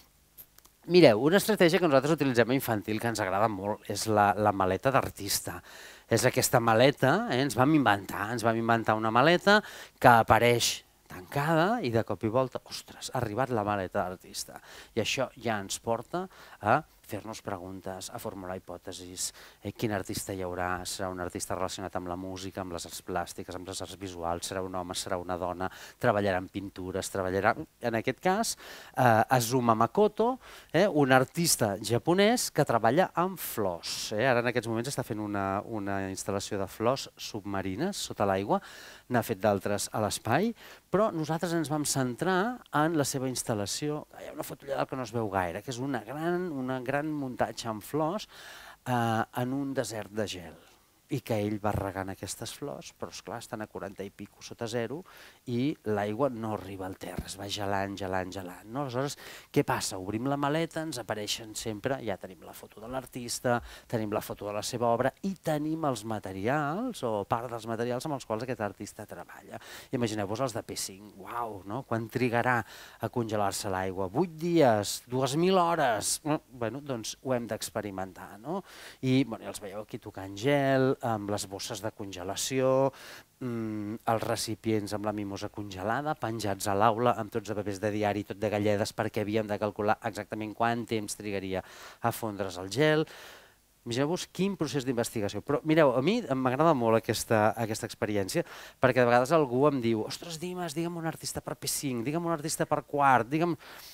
Mireu, una estratègia que nosaltres utilitzem a infantil que ens agrada molt és la, la maleta d'artista. És aquesta maleta, eh, ens vam inventar, ens vam inventar una maleta que apareix tancada i de cop i volta, ostres, ha arribat la maleta d'artista. I això ja ens porta a fer-nos preguntes, a formular hipòtesis. Eh, quin artista hi haurà? Serà un artista relacionat amb la música, amb les arts plàstiques, amb les arts visuals? Serà un home, serà una dona? Treballarà en pintures? Treballarà... En aquest cas, eh, Azuma Makoto, eh, un artista japonès que treballa amb flors. Eh? Ara en aquests moments està fent una, una instal·lació de flors submarines sota l'aigua, n'ha fet d'altres a l'espai, però nosaltres ens vam centrar en la seva instal·lació. Hi ha una foto allà que no es veu gaire, que és una gran, una gran muntatge amb flors eh, en un desert de gel. i que ell va regant aquestes flors, però esclar, estan a quaranta i pico sota zero i l'aigua no arriba al terra, es va gelant, gelant, gelant. No? Aleshores, què passa? Obrim la maleta, ens apareixen sempre, ja tenim la foto de l'artista, tenim la foto de la seva obra i tenim els materials o part dels materials amb els quals aquest artista treballa. Imagineu-vos els de P cinc, uau, no? Quan trigarà a congelar-se l'aigua? Vuit dies, dues mil hores? Bueno, doncs ho hem d'experimentar, no? I bueno, els veieu aquí tocant gel, amb les bosses de congelació, mmm, els recipients amb la mimosa congelada, penjats a l'aula amb tots de papers de diari, tot de galledes, perquè havíem de calcular exactament quant temps trigaria a fondre's el gel. Imagineu-vos quin procés d'investigació. Però mireu, a mi m'agrada molt aquesta, aquesta experiència, perquè de vegades algú em diu ostres, Dimas, digue'm un artista per P cinc, digue'm un artista per quart, digue'm...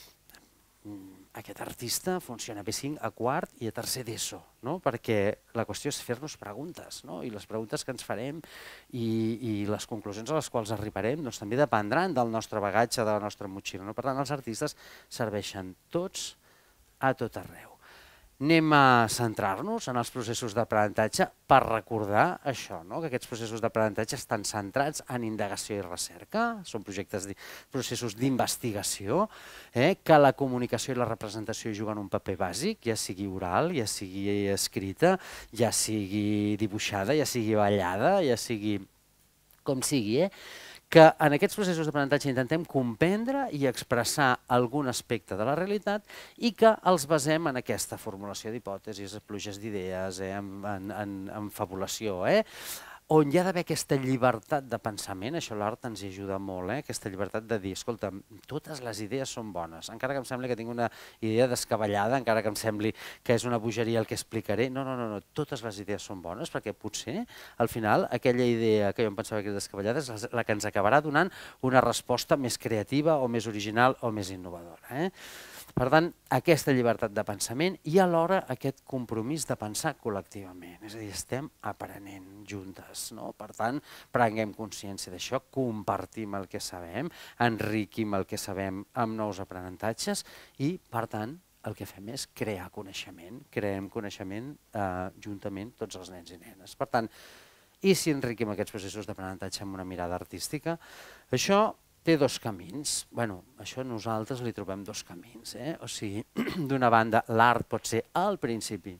Aquest artista funciona a P cinc, a quart i a tercer d'ESO, no? Perquè la qüestió és fer-nos preguntes, no? I les preguntes que ens farem i, i les conclusions a les quals arribarem doncs, també dependran del nostre bagatge, de la nostra motxilla. No? Per tant, els artistes serveixen tots a tot arreu. Anem a centrar-nos en els processos d'aprenentatge per recordar això, no? Que aquests processos d'aprenentatge estan centrats en indagació i recerca, són projectes, processos d'investigació, eh? Que la comunicació i la representació juguen un paper bàsic, ja sigui oral, ja sigui escrita, ja sigui dibuixada, ja sigui ballada, ja sigui com sigui, eh? Que en aquests processos d'aprenentatge intentem comprendre i expressar algun aspecte de la realitat i que els basem en aquesta formulació d'hipòtesis, pluges d'idees, eh, en, en, en, en fabulació, eh? On hi ha d'haver aquesta llibertat de pensament, això l'art ens hi ajuda molt, eh? Aquesta llibertat de dir, escolta, totes les idees són bones, encara que em sembli que tinc una idea descabellada, encara que em sembli que és una bogeria el que explicaré, no, no, no, no, totes les idees són bones, perquè potser al final aquella idea que jo em pensava que era descabellada és la que ens acabarà donant una resposta més creativa o més original o més innovadora, eh? Per tant, aquesta llibertat de pensament i alhora aquest compromís de pensar col·lectivament, és a dir, estem aprenent juntes, no? Per tant, prenguem consciència d'això, compartim el que sabem, enriquim el que sabem amb nous aprenentatges i, per tant, el que fem és crear coneixement, creem coneixement eh, juntament tots els nens i nenes. Per tant, i si enriquim aquests processos d'aprenentatge amb una mirada artística, això té dos camins. Bueno, això nosaltres li trobem dos camins. Eh? O sigui, d'una banda, l'art pot ser al principi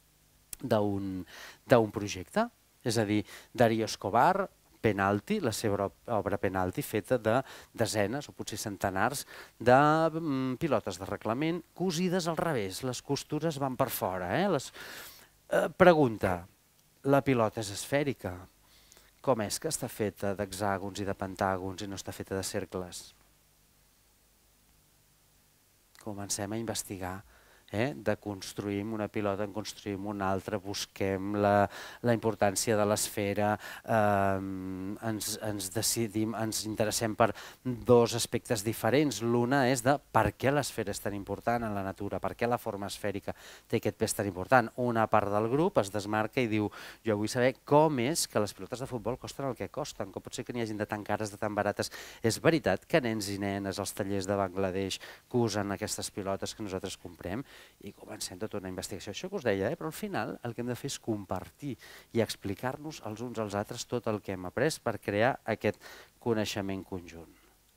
d'un projecte, és a dir, Darío Escobar, Penalti, la seva obra Penalti, feta de desenes o potser centenars de mm, pilotes de reglament cosides al revés, les costures van per fora. Eh? Les... Eh, pregunta, la pilota és esfèrica? Com és que està feta d'hexàgons i de pentàgons i no està feta de cercles? Comencem a investigar, eh? De construïm una pilota, en construïm una altra, busquem la, la importància de l'esfera, eh, ens, ens decidim, ens interessem per dos aspectes diferents. L'una és de per què l'esfera és tan important en la natura, per què la forma esfèrica té aquest pes tan important. Una part del grup es desmarca i diu, jo vull saber com és que les pilotes de futbol costen el que costen, com pot ser que n'hi hagin de tan cares, de tan barates. És veritat que nens i nenes als tallers de Bangladesh que usen aquestes pilotes que nosaltres comprem i comencem tota una investigació. Això que us deia, eh? Però al final el que hem de fer és compartir i explicar-nos els uns als altres tot el que hem après per crear aquest coneixement conjunt.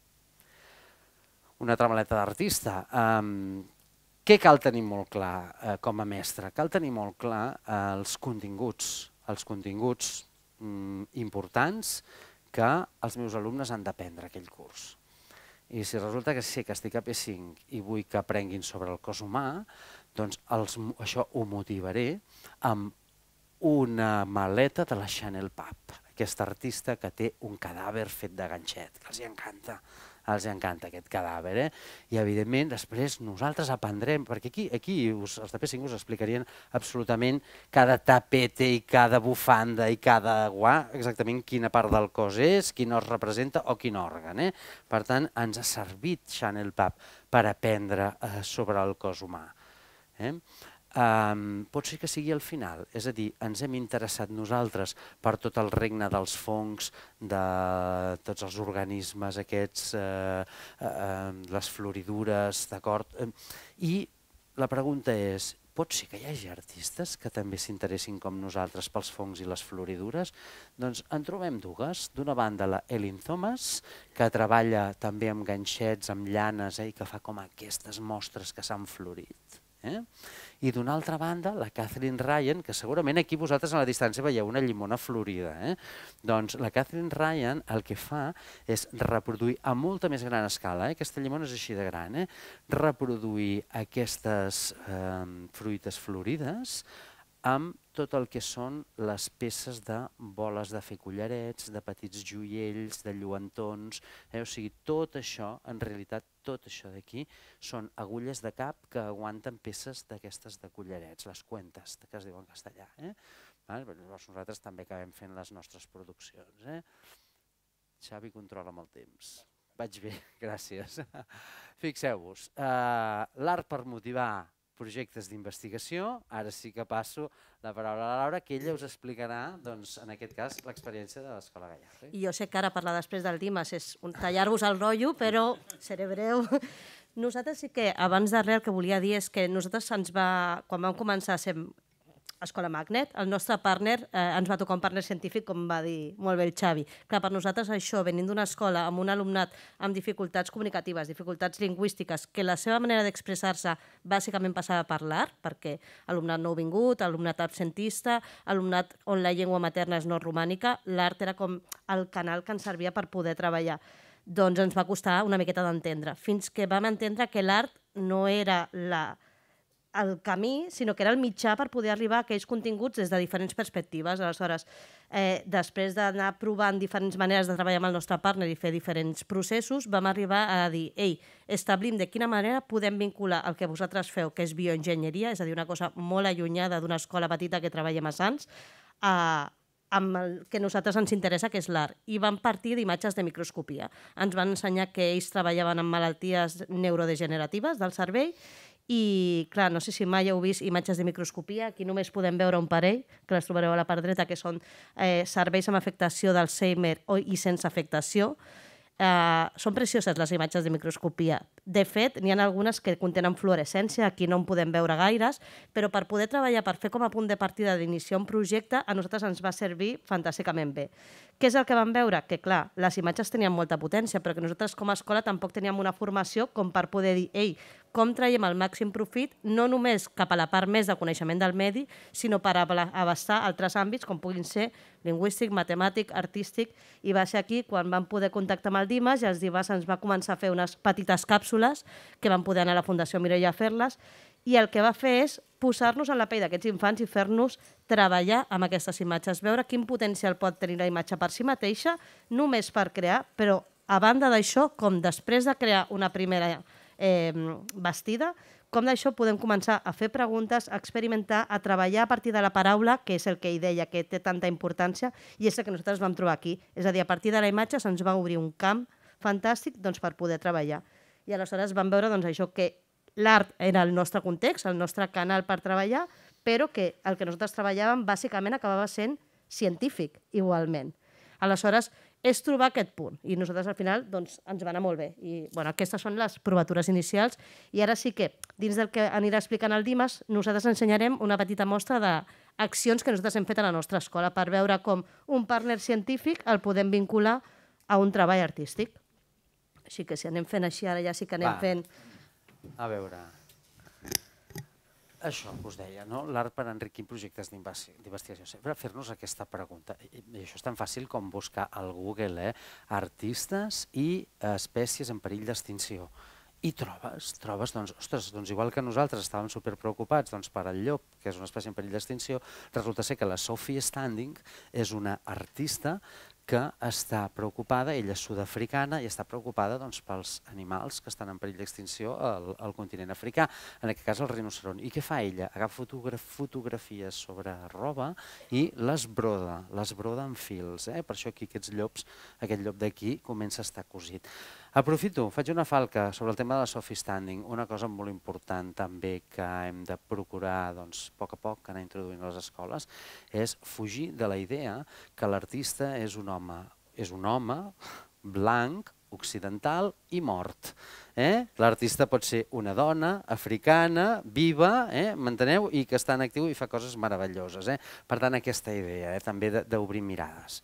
Una altra maleta d'artista. Um, què cal tenir molt clar uh, com a mestre? Cal tenir molt clar uh, els continguts, els continguts um, importants que els meus alumnes han d'aprendre aquell curs. I si resulta que sé que estic a P cinc i vull que aprenguin sobre el cos humà, doncs els, això ho motivaré amb una maleta de la Chanel Pap, aquesta artista que té un cadàver fet de ganxet, que els encanta, els encanta aquest cadàver. Eh? I evidentment després nosaltres aprendrem, perquè aquí, aquí us, els de P cinc us explicarien absolutament cada tapete i cada bufanda i cada guà, exactament quina part del cos és, quin os representa o quin òrgan. Eh? Per tant, ens ha servit Chanel Pap per aprendre eh, sobre el cos humà. Eh? Um, pot ser que sigui al final, és a dir, ens hem interessat nosaltres per tot el regne dels fongs, de tots els organismes aquests, eh, eh, les floridures, d'acord? I la pregunta és, pot ser que hi hagi artistes que també s'interessin com nosaltres pels fongs i les floridures? Doncs en trobem dues. D'una banda, la Elin Thomas, que treballa també amb ganxets, amb llanes, i que fa com aquestes mostres que s'han florit. I d'una altra banda, la Catherine Ryan, que segurament aquí vosaltres a la distància veieu una llimona florida. Doncs la Catherine Ryan el que fa és reproduir a molta més gran escala, aquesta llimona és així de gran, reproduir aquestes fruites florides amb tot el que són les peces de boles de fer collarets, de petits joiells, de lluentons, o sigui, tot això, en realitat, tot això d'aquí són agulles de cap que aguanten peces d'aquestes de collarets, les cuentes, que es diu en castellà. Llavors nosaltres també acabem fent les nostres produccions. Xavi controla amb el temps. Vaig bé, gràcies. Fixeu-vos, l'art per motivar projectes d'investigació, ara sí que passo la paraula a la Laura, que ella us explicarà, doncs, en aquest cas, l'experiència de l'Escola Gaiarre. I jo sé que ara parlar després del Dimas és tallar-vos el rotllo, però seré breu. Nosaltres sí que, abans de res, el que volia dir és que nosaltres ens va, quan vam començar a ser Escola Magnet, el nostre partner, eh, ens va tocar un partner científic, com va dir molt bé el Xavi. Clar, per nosaltres això, venint d'una escola amb un alumnat amb dificultats comunicatives, dificultats lingüístiques, que la seva manera d'expressar-se bàsicament passava per l'art, perquè alumnat nouvingut, alumnat absentista, alumnat on la llengua materna és no romànica, l'art era com el canal que ens servia per poder treballar. Doncs ens va costar una miqueta d'entendre, fins que vam entendre que l'art no era la el camí, sinó que era el mitjà per poder arribar a aquells continguts des de diferents perspectives. Aleshores, eh, després d'anar provant diferents maneres de treballar amb el nostre partner i fer diferents processos, vam arribar a dir, ei, establim de quina manera podem vincular el que vosaltres feu, que és bioenginyeria, és a dir, una cosa molt allunyada d'una escola petita que treballem a Sants, a amb el que a nosaltres ens interessa, que és l'art. I van partir d'imatges de microscopia. Ens van ensenyar que ells treballaven amb malalties neurodegeneratives del cervell i, clar, no sé si mai heu vist imatges de microscopia, aquí només podem veure un parell, que les trobareu a la part dreta, que són eh, cervells amb afectació d'Alzheimer i sense afectació. Uh, són precioses les imatges de microscopia. De fet, n'hi ha algunes que contenen fluorescència, aquí no en podem veure gaires, però per poder treballar, per fer com a punt de partida d'iniciar un projecte, a nosaltres ens va servir fantàsticament bé. Què és el que vam veure? Que, clar, les imatges tenien molta potència, però que nosaltres com a escola tampoc teníem una formació com per poder dir, ei, com traiem el màxim profit, no només cap a la part més de coneixement del medi, sinó per abastar altres àmbits com puguin ser lingüístic, matemàtic, artístic, i va ser aquí quan vam poder contactar amb el Dimas i el Dimas ens va començar a fer unes petites càpsules que vam poder anar a la Fundació Mireia a fer-les, i el que va fer és posar-nos en la pell d'aquests infants i fer-nos treballar amb aquestes imatges, veure quin potencial pot tenir la imatge per si mateixa, només per crear, però a banda d'això, com després de crear una primera eh, bastida, com d'això podem començar a fer preguntes, a experimentar, a treballar a partir de la paraula, que és el que ell deia que té tanta importància, i és el que nosaltres vam trobar aquí. És a dir, a partir de la imatge se'ns va obrir un camp fantàstic doncs, per poder treballar. I aleshores vam veure doncs, això que l'art era el nostre context, el nostre canal per treballar, però que el que nosaltres treballàvem bàsicament acabava sent científic, igualment. Aleshores, és trobar aquest punt, i nosaltres al final doncs, ens va anar molt bé. I, bueno, aquestes són les provatures inicials, i ara sí que, dins del que anirà explicant el Dimas, nosaltres ensenyarem una petita mostra d'accions que nosaltres hem fet a la nostra escola per veure com un partner científic el podem vincular a un treball artístic. Així que si anem fent així, ara ja sí que anem Va. fent... A veure, això us deia, no? L'art per enriquir projectes d'investigació. Sempre fer-nos aquesta pregunta, i això és tan fàcil com buscar al Google, eh? Artistes i espècies en perill d'extinció. I trobes, trobes, doncs, ostres, doncs igual que nosaltres estàvem superpreocupats doncs, per al llop, que és una espècie en perill d'extinció, resulta ser que la Sophie Standing és una artista que està preocupada, ella és sud-africana i està preocupada doncs, pels animals que estan en perill d'extinció al, al continent africà, en aquest cas el rinoceront. I què fa ella? Agafa fotograf fotografies sobre roba i les broda, les broda en fils. Eh? Per això aquí aquests llops, aquest llop d'aquí comença a estar cosit. Aprofito, faig una falca sobre el tema de la Sophie Standing. Una cosa molt important també que hem de procurar doncs, a poc a poc anar introduint a les escoles és fugir de la idea que l'artista és un home, és un home blanc, occidental i mort. L'artista pot ser una dona africana, viva, m'enteneu? I que està en actiu i fa coses meravelloses. Per tant, aquesta idea també d'obrir mirades.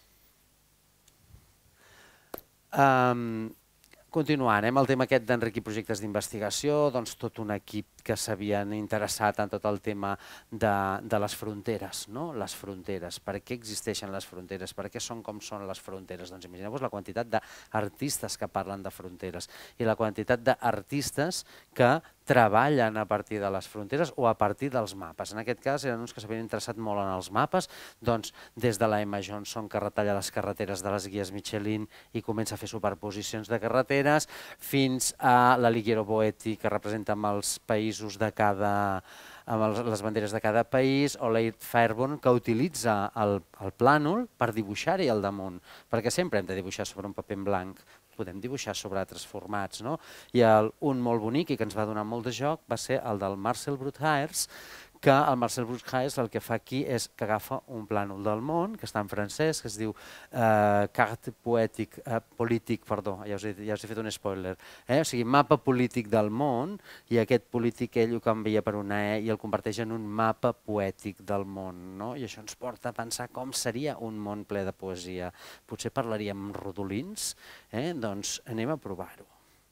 Continuant, amb el tema aquest d'enriquir projectes d'investigació, doncs tot un equip que s'havien interessat en tot el tema de les fronteres. Les fronteres, per què existeixen les fronteres? Per què són com són les fronteres? Doncs imagineu-vos la quantitat d'artistes que parlen de fronteres i la quantitat d'artistes que treballen a partir de les fronteres o a partir dels mapes. En aquest cas eren uns que s'havien interessat molt en els mapes, doncs des de la Emma Johnson que retalla les carreteres de les guies Michelin i comença a fer superposicions de carreteres, fins a la Ligiero Boetti que representa amb els països de cada amb les banderes de cada país, o l'Aid Fairborn, que utilitza el plànol per dibuixar-hi al damunt, perquè sempre hem de dibuixar sobre un paper en blanc, podem dibuixar sobre altres formats. I un molt bonic i que ens va donar molt de joc va ser el del Marcel Bruckhaers, que el Marcel Bruckhaers el que fa aquí és que agafa un plànol del món, que està en francès, que es diu Carte polític, perdó, ja us he fet un spoiler, o sigui, mapa polític del món, i aquest polític ell ho canvia per una E i el converteix en un mapa poètic del món. I això ens porta a pensar com seria un món ple de poesia. Potser parlaríem amb rodolins? Doncs anem a provar-ho.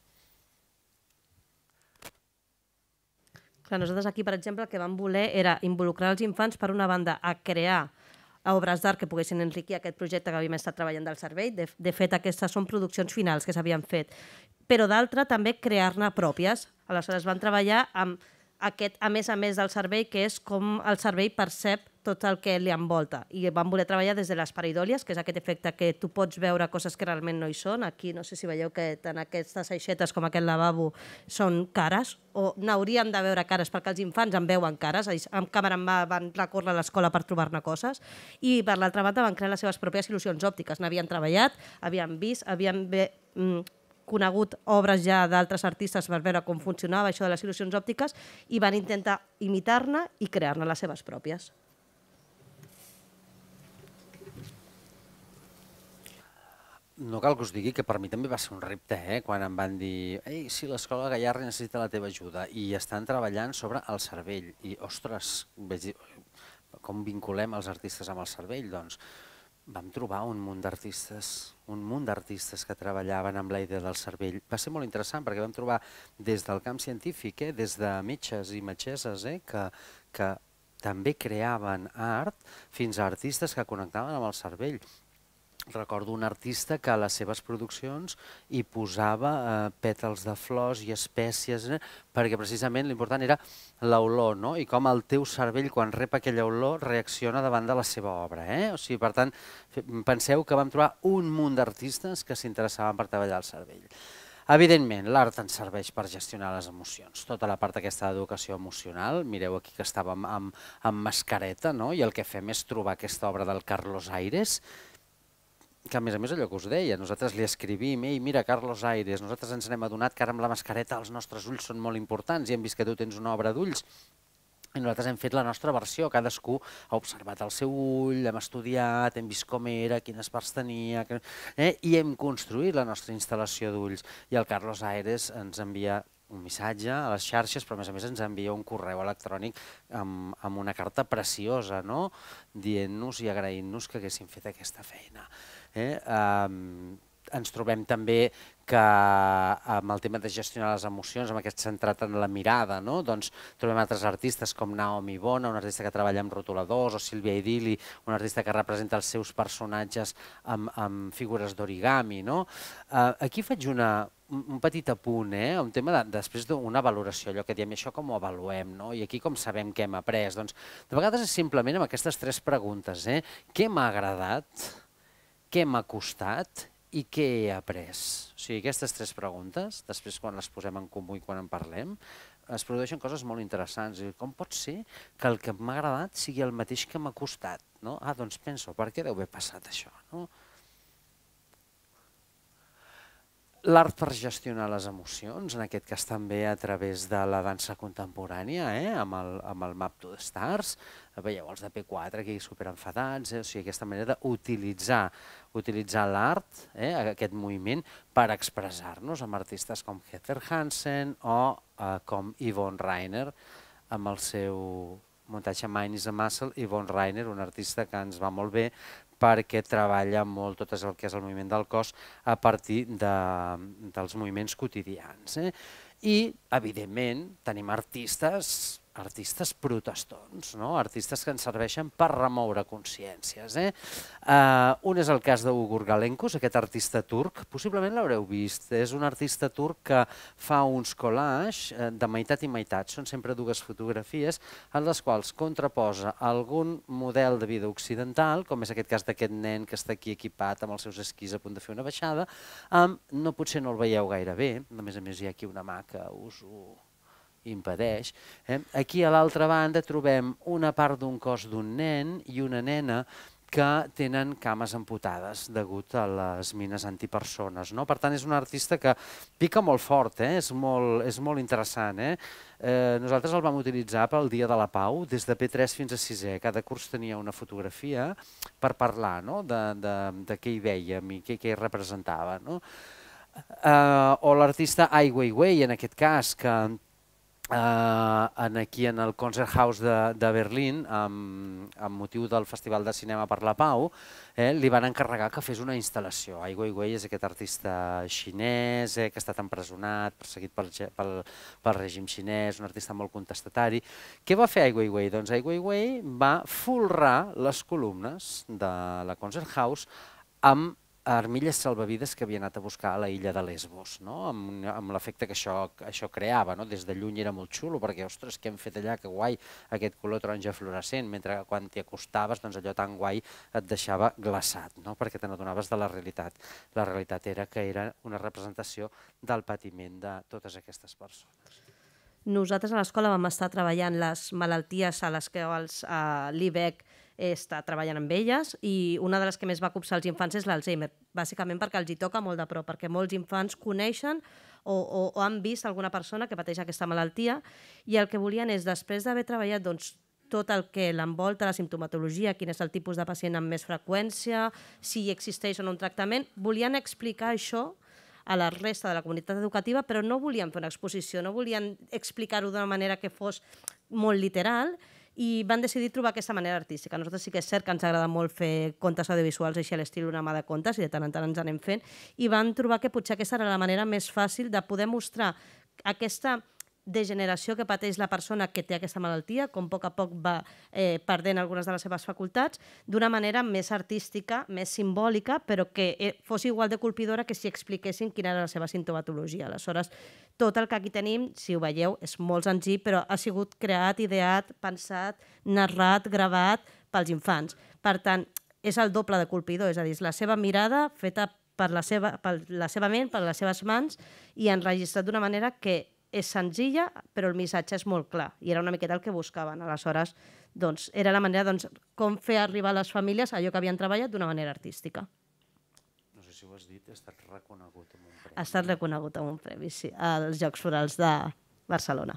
Nosaltres aquí, per exemple, el que vam voler era involucrar els infants, per una banda, a crear obres d'art que poguessin enriquir aquest projecte que havíem estat treballant del servei. De fet, aquestes són produccions finals que s'havien fet. Però d'altra, també crear-ne pròpies. Aleshores, van treballar amb aquest, a més a més del servei, que és com el servei percep tot el que li envolta. I vam voler treballar des de les pareidòlies, que és aquest efecte que tu pots veure coses que realment no hi són. Aquí no sé si veieu que tant aquestes aixetes com aquest lavabo són cares, o n'hauríem de veure cares perquè els infants en veuen cares, amb càmera en mà van recórrer a l'escola per trobar-ne coses, i per l'altra banda van crear les seves pròpies il·lusions òptiques. N'havien treballat, havien vist, havien conegut obres ja d'altres artistes per veure com funcionava això de les il·lusions òptiques i van intentar imitar-ne i crear-ne les seves pròpies. No cal que us digui que per mi també va ser un repte, quan em van dir «Ei, sí, l'escola Gayarre necessita la teva ajuda» i estan treballant sobre el cervell. I, ostres, com vinculem els artistes amb el cervell? Doncs vam trobar un munt d'artistes, un munt d'artistes que treballaven amb la idea del cervell. Va ser molt interessant perquè vam trobar des del camp científic, des de metges i metgesses que també creaven art, fins a artistes que connectaven amb el cervell. Recordo un artista que a les seves produccions hi posava pètals de flors i espècies, perquè precisament l'important era l'olor, i com el teu cervell, quan rep aquella olor, reacciona davant de la seva obra. Per tant, penseu que vam trobar un munt d'artistes que s'interessaven per treballar el cervell. Evidentment, l'art ens serveix per gestionar les emocions. Tota la part aquesta d'educació emocional, mireu aquí que estàvem amb mascareta, i el que fem és trobar aquesta obra del Carlos Aires, que a més a més allò que us deia, nosaltres li escrivim «Ei, mira, Carlos Aires, nosaltres ens n'hem adonat que ara amb la mascareta els nostres ulls són molt importants i hem vist que tu tens una obra d'ulls». I nosaltres hem fet la nostra versió, cadascú ha observat el seu ull, hem estudiat, hem vist com era, quines parts tenia, i hem construït la nostra instal·lació d'ulls. I el Carlos Aires ens envia un missatge a les xarxes, però a més a més ens envia un correu electrònic amb una carta preciosa, dient-nos i agraint-nos que haguéssim fet aquesta feina. Ens trobem també que amb el tema de gestionar les emocions, amb aquest centrat en la mirada, trobem altres artistes com Naomi Bona, una artista que treballa amb rotuladors, o Silvia Idili, una artista que representa els seus personatges amb figures d'origami. Aquí faig un petit apunt, un tema després d'una valoració, allò que diem, això com ho avaluem, i aquí com sabem què hem après. Doncs de vegades és simplement amb aquestes tres preguntes. Què m'ha agradat? Què m'ha costat i què he après? O sigui, aquestes tres preguntes, després quan les posem en comú i quan en parlem, es produeixen coses molt interessants. Com pot ser que el que m'ha agradat sigui el mateix que m'ha costat? Ah, doncs penso, per què deu haver passat això? l'art per gestionar les emocions, en aquest cas també a través de la dansa contemporània, eh? amb, el, amb el Map to the Stars. Veieu els de P quatre aquí superenfadats, eh? O sigui, aquesta manera d'utilitzar utilitzar l'art, eh? aquest moviment, per expressar-nos amb artistes com Heather Hansen o eh, com Yvonne Rainer, amb el seu muntatge Mind is a Muscle. Yvonne Rainer, un artista que ens va molt bé, perquè treballa molt tot el que és el moviment del cos a partir de, dels moviments quotidians. Eh? I, evidentment, tenim artistes artistes protestons, no? Artistes que ens serveixen per remoure consciències. Eh? Uh, un és el cas d'Ugur Galenkos, aquest artista turc, possiblement l'haureu vist, és un artista turc que fa uns collages de meitat i meitat, són sempre dues fotografies en les quals contraposa algun model de vida occidental, com és aquest cas d'aquest nen que està aquí equipat amb els seus esquís a punt de fer una baixada, amb, no potser no el veieu gaire bé, a més a més hi ha aquí una mà que us ho impedeix. Eh? Aquí a l'altra banda trobem una part d'un cos d'un nen i una nena que tenen cames amputades degut a les mines antipersones. No? Per tant, és un artista que pica molt fort, eh? és, molt, és molt interessant. Eh? Eh, nosaltres el vam utilitzar pel Dia de la Pau, des de P tres fins a sisè. Cada curs tenia una fotografia per parlar, no? de, de, de què hi vèiem i què, què hi representava. No? Eh, o l'artista Ai Weiwei, en aquest cas, que Uh, en aquí en el Konzerthaus de, de Berlín, amb, amb motiu del Festival de Cinema per la Pau, eh, li van encarregar que fes una instal·lació. Ai Weiwei és aquest artista xinès eh, que ha estat empresonat, perseguit pel, pel, pel règim xinès, un artista molt contestatari. Què va fer Ai Weiwei? Doncs Ai Weiwei va folrar les columnes de la Konzerthaus amb armilles salvavides que havia anat a buscar a la illa de Lesbos, no? amb, amb l'efecte que això, això creava. No? Des de lluny era molt xulo, perquè, ostres, què hem fet allà, que guai, aquest color taronja fluorescent, mentre quan t'hi acostaves, doncs allò tan guai et deixava glaçat, no? Perquè te n'adonaves de la realitat. La realitat era que era una representació del patiment de totes aquestes persones. Nosaltres a l'escola vam estar treballant les malalties a les que l'I B E C està treballant amb elles, i una de les que més va copsar els infants és l'Alzheimer, bàsicament perquè els hi toca molt de prop, perquè molts infants coneixen o, o, o han vist alguna persona que pateix aquesta malaltia, i el que volien és, després d'haver treballat doncs, tot el que l'envolta, la simptomatologia, quin és el tipus de pacient amb més freqüència, si existeix o no un tractament, volien explicar això a la resta de la comunitat educativa, però no volien fer una exposició, no volien explicar-ho d'una manera que fos molt literal, i van decidir trobar aquesta manera artística. A nosaltres sí que és cert que ens agrada molt fer contes audiovisuals així a l'estil una mà de contes, i de tant en tant ens anem fent, i van trobar que potser aquesta era la manera més fàcil de poder mostrar aquesta degeneració que pateix la persona que té aquesta malaltia, com a poc a poc va eh, perdent algunes de les seves facultats, d'una manera més artística, més simbòlica, però que eh, fos igual de colpidora que si expliquessin quina era la seva simptomatologia. Aleshores, tot el que aquí tenim, si ho veieu, és molt senzill, però ha sigut creat, ideat, pensat, narrat, gravat pels infants. Per tant, és el doble de colpidor, és a dir, la seva mirada feta per la seva, per la seva ment, per les seves mans, i enregistrat d'una manera que és senzilla, però el missatge és molt clar, i era una miqueta el que buscaven. Aleshores, doncs, era la manera doncs, com fer arribar a les famílies allò que havien treballat d'una manera artística. No sé si ho has dit, ha estat reconegut amb un premi. Ha estat reconegut amb un premi, sí, als Jocs Florals de Barcelona.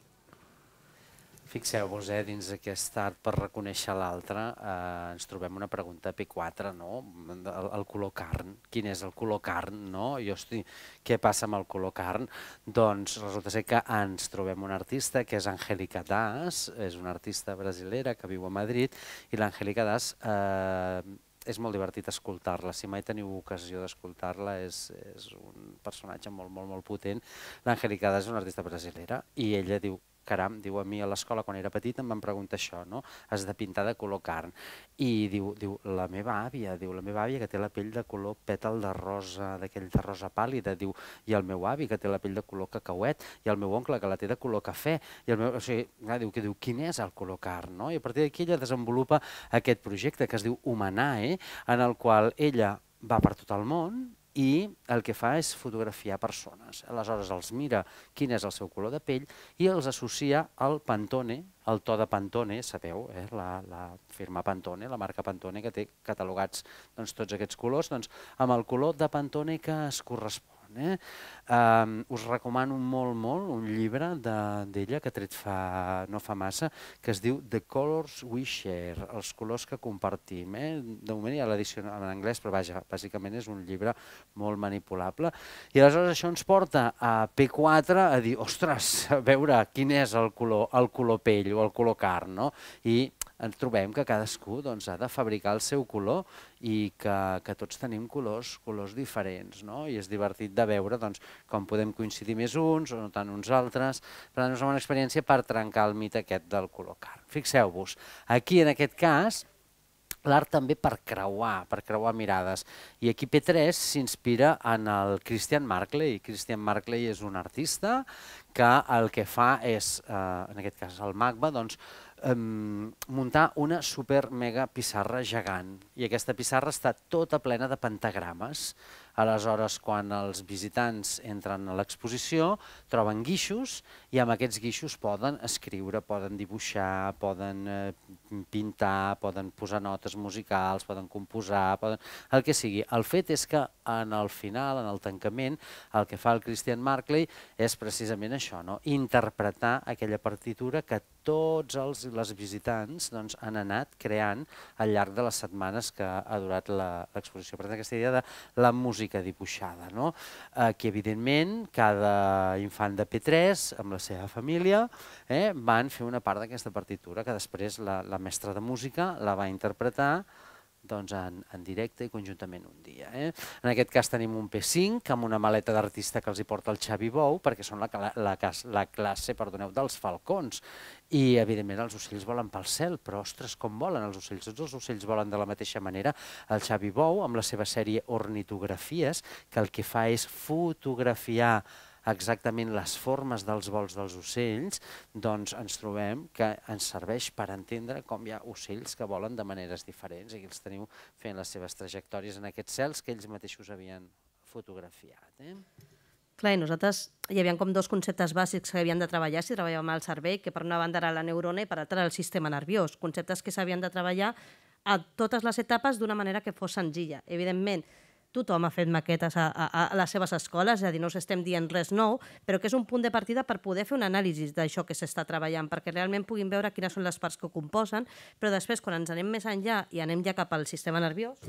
Fixeu-vos, eh, dins d'aquest art per reconèixer l'altre, eh, ens trobem una pregunta P quatre, no? El, el color carn. Quin és el color carn, no? Jo estic... Què passa amb el color carn? Doncs resulta ser que ens trobem un artista que és Angélica Das, és una artista brasilera que viu a Madrid, i l'Angélica Das eh, és molt divertit escoltar-la. Si mai teniu ocasió d'escoltar-la, és, és un personatge molt, molt, molt potent. L'Angélica Das és una artista brasilera, i ella diu, caram, diu, a mi a l'escola quan era petit em van preguntar això, no? Has de pintar de color carn. I diu, diu, la meva àvia, diu, la meva àvia que té la pell de color pètal de rosa, d'aquell de rosa pàl·lida, diu, i el meu avi que té la pell de color cacauet, i el meu oncle que la té de color cafè, i el meu, o sigui, clar, diu, que diu, quin és el color carn, no? I a partir d'aquí ella desenvolupa aquest projecte que es diu Humanae, en el qual ella va per tot el món i el que fa és fotografiar persones. Aleshores els mira quin és el seu color de pell i els associa al Pantone, al to de Pantone, sabeu, eh? la, la firma Pantone, la marca Pantone que té catalogats doncs, tots aquests colors, doncs, amb el color de Pantone que es correspon. Eh? Um, us recomano molt, molt un llibre d'ella que ha tret fa, no fa massa, que es diu The Colors We Share, els colors que compartim. Eh? De moment hi ha l'edició en anglès, però vaja, bàsicament és un llibre molt manipulable. I aleshores això ens porta a P quatre a dir, ostres, a veure quin és el color, el color pell o el color carn, no? I ens trobem que cadascú doncs, ha de fabricar el seu color i que, que tots tenim colors, colors diferents, no? I és divertit de veure doncs, com podem coincidir més uns o no tant uns altres. Per tant, és una experiència per trencar el mite aquest del color carn. Fixeu-vos, aquí en aquest cas, l'art també per creuar, per creuar mirades. I aquí P tres s'inspira en el Christian Markley. Christian Markley és un artista que el que fa és, eh, en aquest cas el MACBA, doncs, Um, muntar una super mega pissarra gegant i aquesta pissarra està tota plena de pentagrames. Aleshores, quan els visitants entren a l'exposició, troben guixos i amb aquests guixos poden escriure, poden dibuixar, poden eh, pintar, poden posar notes musicals, poden composar, poden... el que sigui. El fet és que en el final, en el tancament, el que fa el Christian Markley és precisament això, no? Interpretar aquella partitura que tots els les visitants doncs, han anat creant al llarg de les setmanes que ha durat l'exposició. Per tant, aquesta idea de la música dibuixada, no? Eh, que evidentment cada infant de P tres amb la seva família eh, van fer una part d'aquesta partitura que després la, la mestra de música la va interpretar doncs, en, en directe i conjuntament un dia. Eh? En aquest cas tenim un P cinc amb una maleta d'artista que els hi porta el Xavi Bou perquè són la, la, la, la classe perdoneu, dels falcons. I evidentment els ocells volen pel cel, però ostres, com volen els ocells? Tots els ocells volen de la mateixa manera. El Xavi Bou, amb la seva sèrie Ornitografies, que el que fa és fotografiar exactament les formes dels vols dels ocells, doncs ens trobem que ens serveix per entendre com hi ha ocells que volen de maneres diferents i que els teniu fent les seves trajectòries en aquests cels que ells mateixos havien fotografiat. Eh? Clar, i nosaltres hi havia com dos conceptes bàsics que havien de treballar si treballàvem al cervell, que per una banda era la neurona i per altra el sistema nerviós, conceptes que s'havien de treballar a totes les etapes d'una manera que fos senzilla. Evidentment, tothom ha fet maquetes a, a, a les seves escoles, és a dir, no us estem dient res nou, però que és un punt de partida per poder fer un anàlisi d'això que s'està treballant, perquè realment puguin veure quines són les parts que ho composen, però després, quan ens anem més enllà i anem ja cap al sistema nerviós,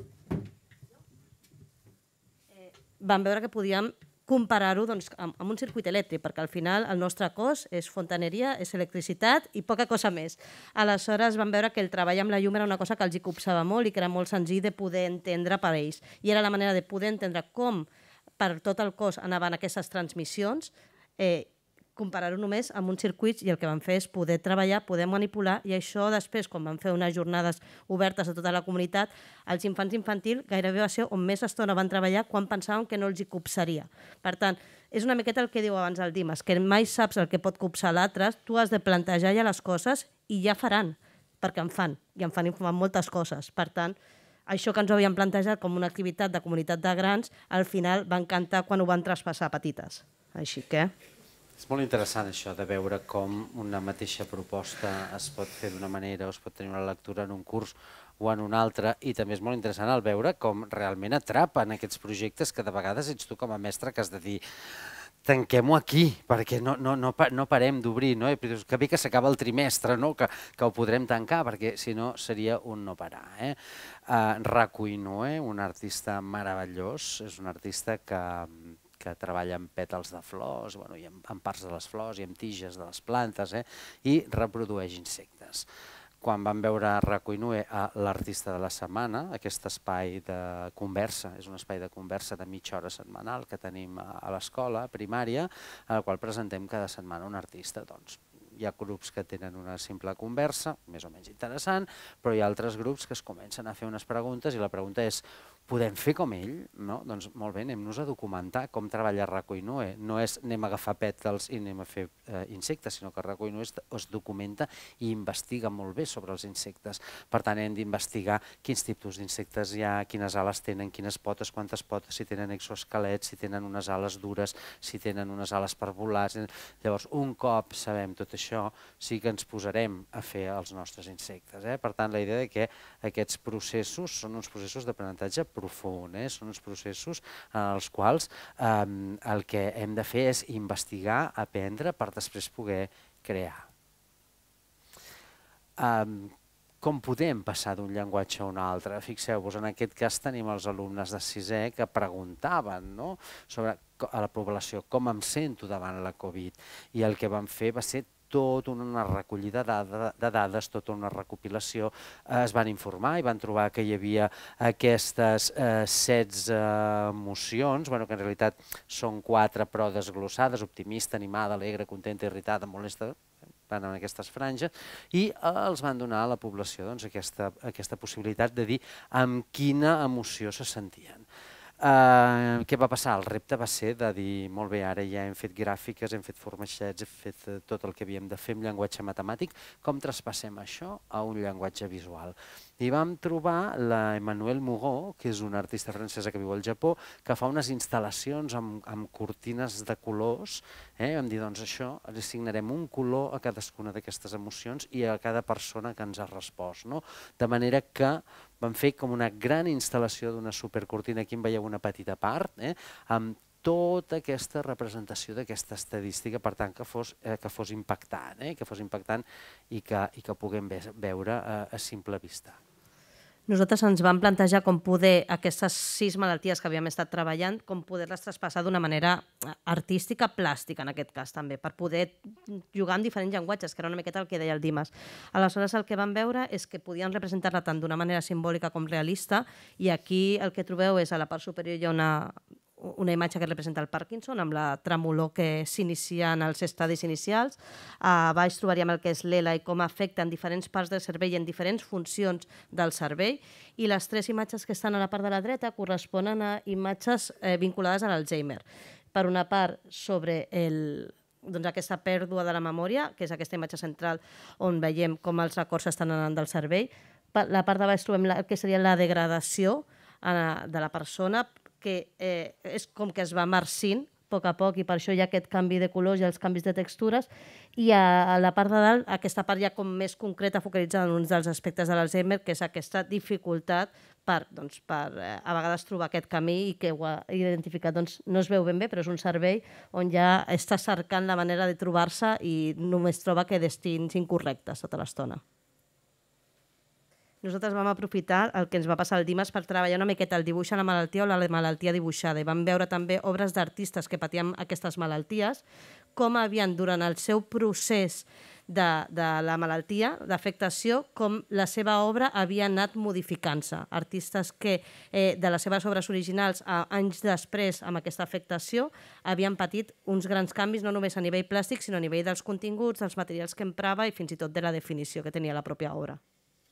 eh, vam veure que podíem comparar-ho doncs, amb, amb un circuit elèctric, perquè al final el nostre cos és fontaneria, és electricitat i poca cosa més. Aleshores vam veure que el treball amb la llum era una cosa que els hi copsava molt i que era molt senzill de poder entendre per ells. I era la manera de poder entendre com per tot el cos anaven aquestes transmissions, eh, comparar-ho només amb uns circuits i el que vam fer és poder treballar, poder manipular i això després, quan vam fer unes jornades obertes a tota la comunitat, els infants infantil gairebé va ser on més estona van treballar quan pensàvem que no els hi copsaria. Per tant, és una miqueta el que diu abans el Dimas, que mai saps el que pot copsar l'altre, tu has de plantejar ja les coses i ja faran, perquè en fan, i en fan i fan moltes coses. Per tant, això que ens ho havíem plantejat com una activitat de comunitat de grans, al final va encantar quan ho van traspassar a petites. Així que... És molt interessant això de veure com una mateixa proposta es pot fer d'una manera o es pot tenir una lectura en un curs o en un altre, i també és molt interessant el veure com realment atrapen aquests projectes que de vegades ets tu com a mestre que has de dir tanquem-ho aquí, perquè no, no, no, no parem d'obrir, no? Que bé que s'acaba el trimestre, no? que, que ho podrem tancar, perquè si no seria un no parar. Eh? Uh, Raku Inoue, un artista meravellós, és un artista que... que treballa amb pètals de flors, bueno, i amb, amb parts de les flors i amb tiges de les plantes, eh? I reprodueix insectes. Quan vam veure Raku Inoue a l'Artista de la Setmana, aquest espai de conversa, és un espai de conversa de mitja hora setmanal que tenim a l'escola primària, al qual presentem cada setmana un artista, doncs, hi ha grups que tenen una simple conversa, més o menys interessant, però hi ha altres grups que es comencen a fer unes preguntes i la pregunta és, podem fer com ell? No? Doncs molt bé, anem-nos a documentar com treballa Raku Inoue. No és anem a agafar pètals i anem a fer eh, insectes, sinó que Raku Inoue es, es documenta i investiga molt bé sobre els insectes. Per tant, hem d'investigar quins tipus d'insectes hi ha, quines ales tenen, quines potes, quantes potes, si tenen exoesquelets, si tenen unes ales dures, si tenen unes ales per volar. Llavors, un cop sabem tot això, sí que ens posarem a fer els nostres insectes. Eh? Per tant, la idea de que aquests processos són uns processos d'aprenentatge profund, eh? Són uns processos en els quals eh, el que hem de fer és investigar, aprendre, per després poder crear. Um, com podem passar d'un llenguatge a un altre? Fixeu-vos, en aquest cas tenim els alumnes de sisè que preguntaven, no?, sobre a la població com em sento davant la Covid, i el que vam fer va ser tota una recollida de dades, tota una recopilació. Es van informar i van trobar que hi havia aquestes setze emocions, que en realitat són quatre però desglossades: optimista, animada, alegre, contenta, irritada, molesta, van en aquestes franges, i els van donar a la població aquesta possibilitat de dir amb quina emoció se sentien. Què va passar? El repte va ser de dir, molt bé, ara ja hem fet gràfiques, hem fet formatgets, hem fet tot el que havíem de fer en llenguatge matemàtic, com traspassem això a un llenguatge visual? I vam trobar la Emmanuelle Moureau, que és una artista francesa que viu al Japó, que fa unes instal·lacions amb cortines de colors. Vam dir, doncs això, assignarem un color a cadascuna d'aquestes emocions i a cada persona que ens ha respost. De manera que vam fer com una gran instal·lació d'una supercortina, aquí en veieu una petita part, amb tota aquesta representació d'aquesta estadística, per tant, que fos impactant, que fos impactant i que puguem veure a simple vista. Nosaltres ens vam plantejar com poder aquestes sis malalties que havíem estat treballant, com poder-les traspassar d'una manera artística, plàstica en aquest cas també, per poder jugar en diferents llenguatges, que era una miqueta el que deia el Dimas. Aleshores el que vam veure és que podien representar-la tant d'una manera simbòlica com realista, i aquí el que trobeu és a la part superior hi ha una una imatge que representa el Parkinson, amb la tremolor que s'inicia en els estadis inicials. A baix trobaríem el que és l'E L A i com afecta en diferents parts del cervell i en diferents funcions del cervell. I les tres imatges que estan a la part de la dreta corresponen a imatges vinculades a l'Alzheimer. Per una part, sobre aquesta pèrdua de la memòria, que és aquesta imatge central on veiem com els records estan anant del cervell. Per la part de baix trobem el que seria la degradació de la persona, que és com que es va marcint a poc a poc, i per això hi ha aquest canvi de colors i els canvis de textures. I a la part de dalt, aquesta part ja com més concreta, focalitzada en uns dels aspectes de l'Alzheimer, que és aquesta dificultat per a vegades trobar aquest camí, i que ho ha identificat, no es veu ben bé, però és un cervell on ja està cercant la manera de trobar-se i només troba que destins incorrectes tota l'estona. Nosaltres vam aprofitar el que ens va passar al Dimas per treballar una miqueta el dibuix a la malaltia o la malaltia dibuixada, i vam veure també obres d'artistes que patien aquestes malalties, com havien, durant el seu procés de la malaltia, d'afectació, com la seva obra havia anat modificant-se. Artistes que de les seves obres originals, anys després, amb aquesta afectació, havien patit uns grans canvis, no només a nivell plàstic, sinó a nivell dels continguts, dels materials que emprava i fins i tot de la definició que tenia la pròpia obra.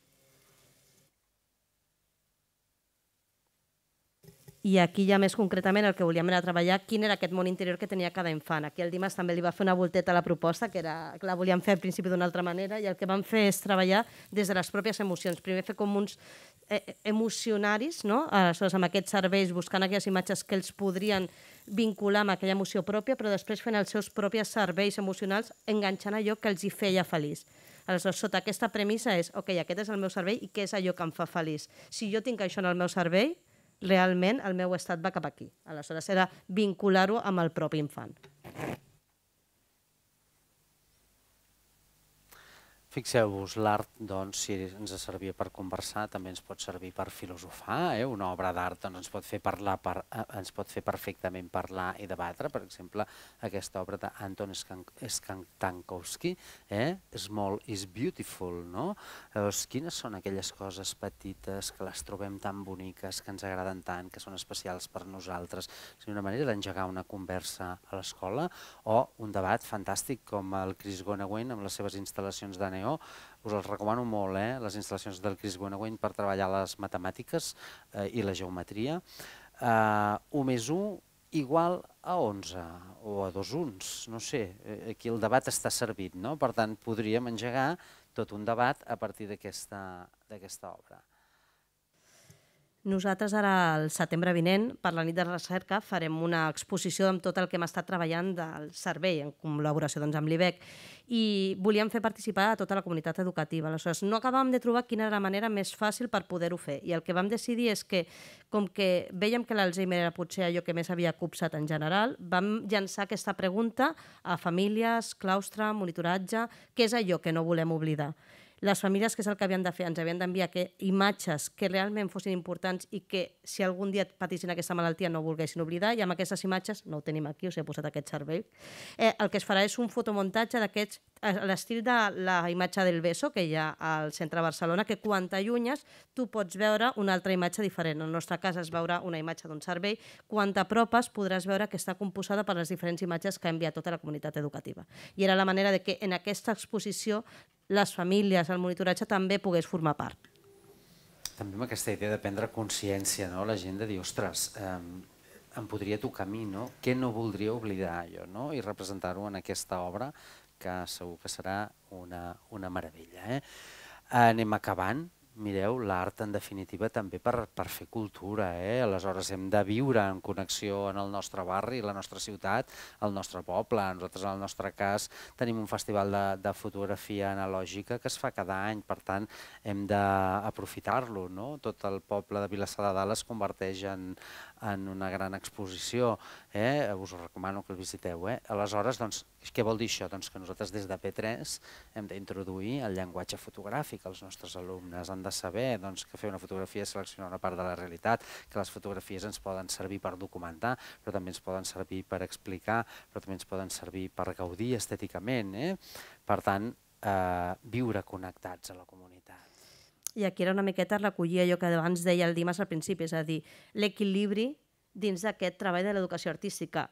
I aquí ja més concretament el que volíem era treballar quin era aquest món interior que tenia cada infant. Aquí el Dimas també li va fer una volteta a la proposta, que la volíem fer al principi d'una altra manera, i el que vam fer és treballar des de les pròpies emocions. Primer fer com uns emocionaris, aleshores amb aquests cervells buscant aquelles imatges que els podrien vincular amb aquella emoció pròpia, però després fent els seus propis cervells emocionals enganxant allò que els hi feia feliç. Aleshores, sota aquesta premissa és, ok, aquest és el meu cervell i què és allò que em fa feliç? Si jo tinc això en el meu cervell, realment el meu estat va cap aquí. Aleshores, era vincular-ho amb el propi infant. Fixeu-vos, l'art, doncs, si ens servia per conversar, també ens pot servir per filosofar. Una obra d'art ens pot fer parlar, ens pot fer perfectament parlar i debatre. Per exemple, aquesta obra d'Anton Stankowski, Small is Beautiful, no? Quines són aquelles coses petites que les trobem tan boniques, que ens agraden tant, que són especials per nosaltres? És una manera d'engegar una conversa a l'escola, o un debat fantàstic com el Chris Gonewein amb les seves instal·lacions de Neo. Us els recomano molt, les instal·lacions del Chris Gonewein, per treballar les matemàtiques i la geometria. u més u igual a onze, o a dos uns, no sé, aquí el debat està servit, no? Per tant, podríem engegar tot un debat a partir d'aquesta obra. Nosaltres ara, al setembre vinent, per la nit de recerca, farem una exposició amb tot el que hem estat treballant del servei, en col·laboració doncs, amb l'I B E C, i volíem fer participar a tota la comunitat educativa. Aleshores, no acabàvem de trobar quina era la manera més fàcil per poder-ho fer, i el que vam decidir és que, com que vèiem que l'Alzheimer era potser allò que més havia copsat en general, vam llançar aquesta pregunta a famílies, claustre, monitoratge, què és allò que no volem oblidar. Les famílies, que és el que havien de fer, ens havien d'enviar que imatges que realment fossin importants i que si algun dia patissin aquesta malaltia no volguessin oblidar, i amb aquestes imatges, no ho tenim aquí, us he posat aquest servei, eh, el que es farà és un fotomuntatge d'aquests, a l'estil de la imatge del beso que hi ha al centre de Barcelona, que quan t'allunyes tu pots veure una altra imatge diferent. En el nostre cas es veurà una imatge d'un servei, quan t'apropes podràs veure que està composada per les diferents imatges que ha enviat tota la comunitat educativa. I era la manera de que en aquesta exposició les famílies, el monitoratge també pogués formar part. També amb aquesta idea de prendre consciència, no? La gent de dir, ostres, eh, em podria tocar a mi, no? Què no voldria oblidar jo, no? I representar-ho en aquesta obra, que segur que serà una, una meravella. Eh? Anem acabant. Mireu, l'art en definitiva també per, per fer cultura, eh? Aleshores hem de viure en connexió en el nostre barri, la nostra ciutat, el nostre poble. Nosaltres en el nostre cas tenim un festival de, de fotografia analògica que es fa cada any, per tant hem d'aprofitar-lo, no? Tot el poble de Vilassar de Dalt es converteix en, en una gran exposició, eh? Us ho recomano que el visiteu. Eh? Aleshores, doncs, què vol dir això? Doncs que nosaltres des de P tres hem d'introduir el llenguatge fotogràfic. Els nostres alumnes han de saber doncs, que fer una fotografia és seleccionar una part de la realitat, que les fotografies ens poden servir per documentar, però també ens poden servir per explicar, però també ens poden servir per gaudir estèticament. Eh? Per tant, eh, viure connectats a la comunitat. I aquí era una miqueta recollir allò que abans deia el Dimas al principi, és a dir, l'equilibri dins d'aquest treball de l'educació artística.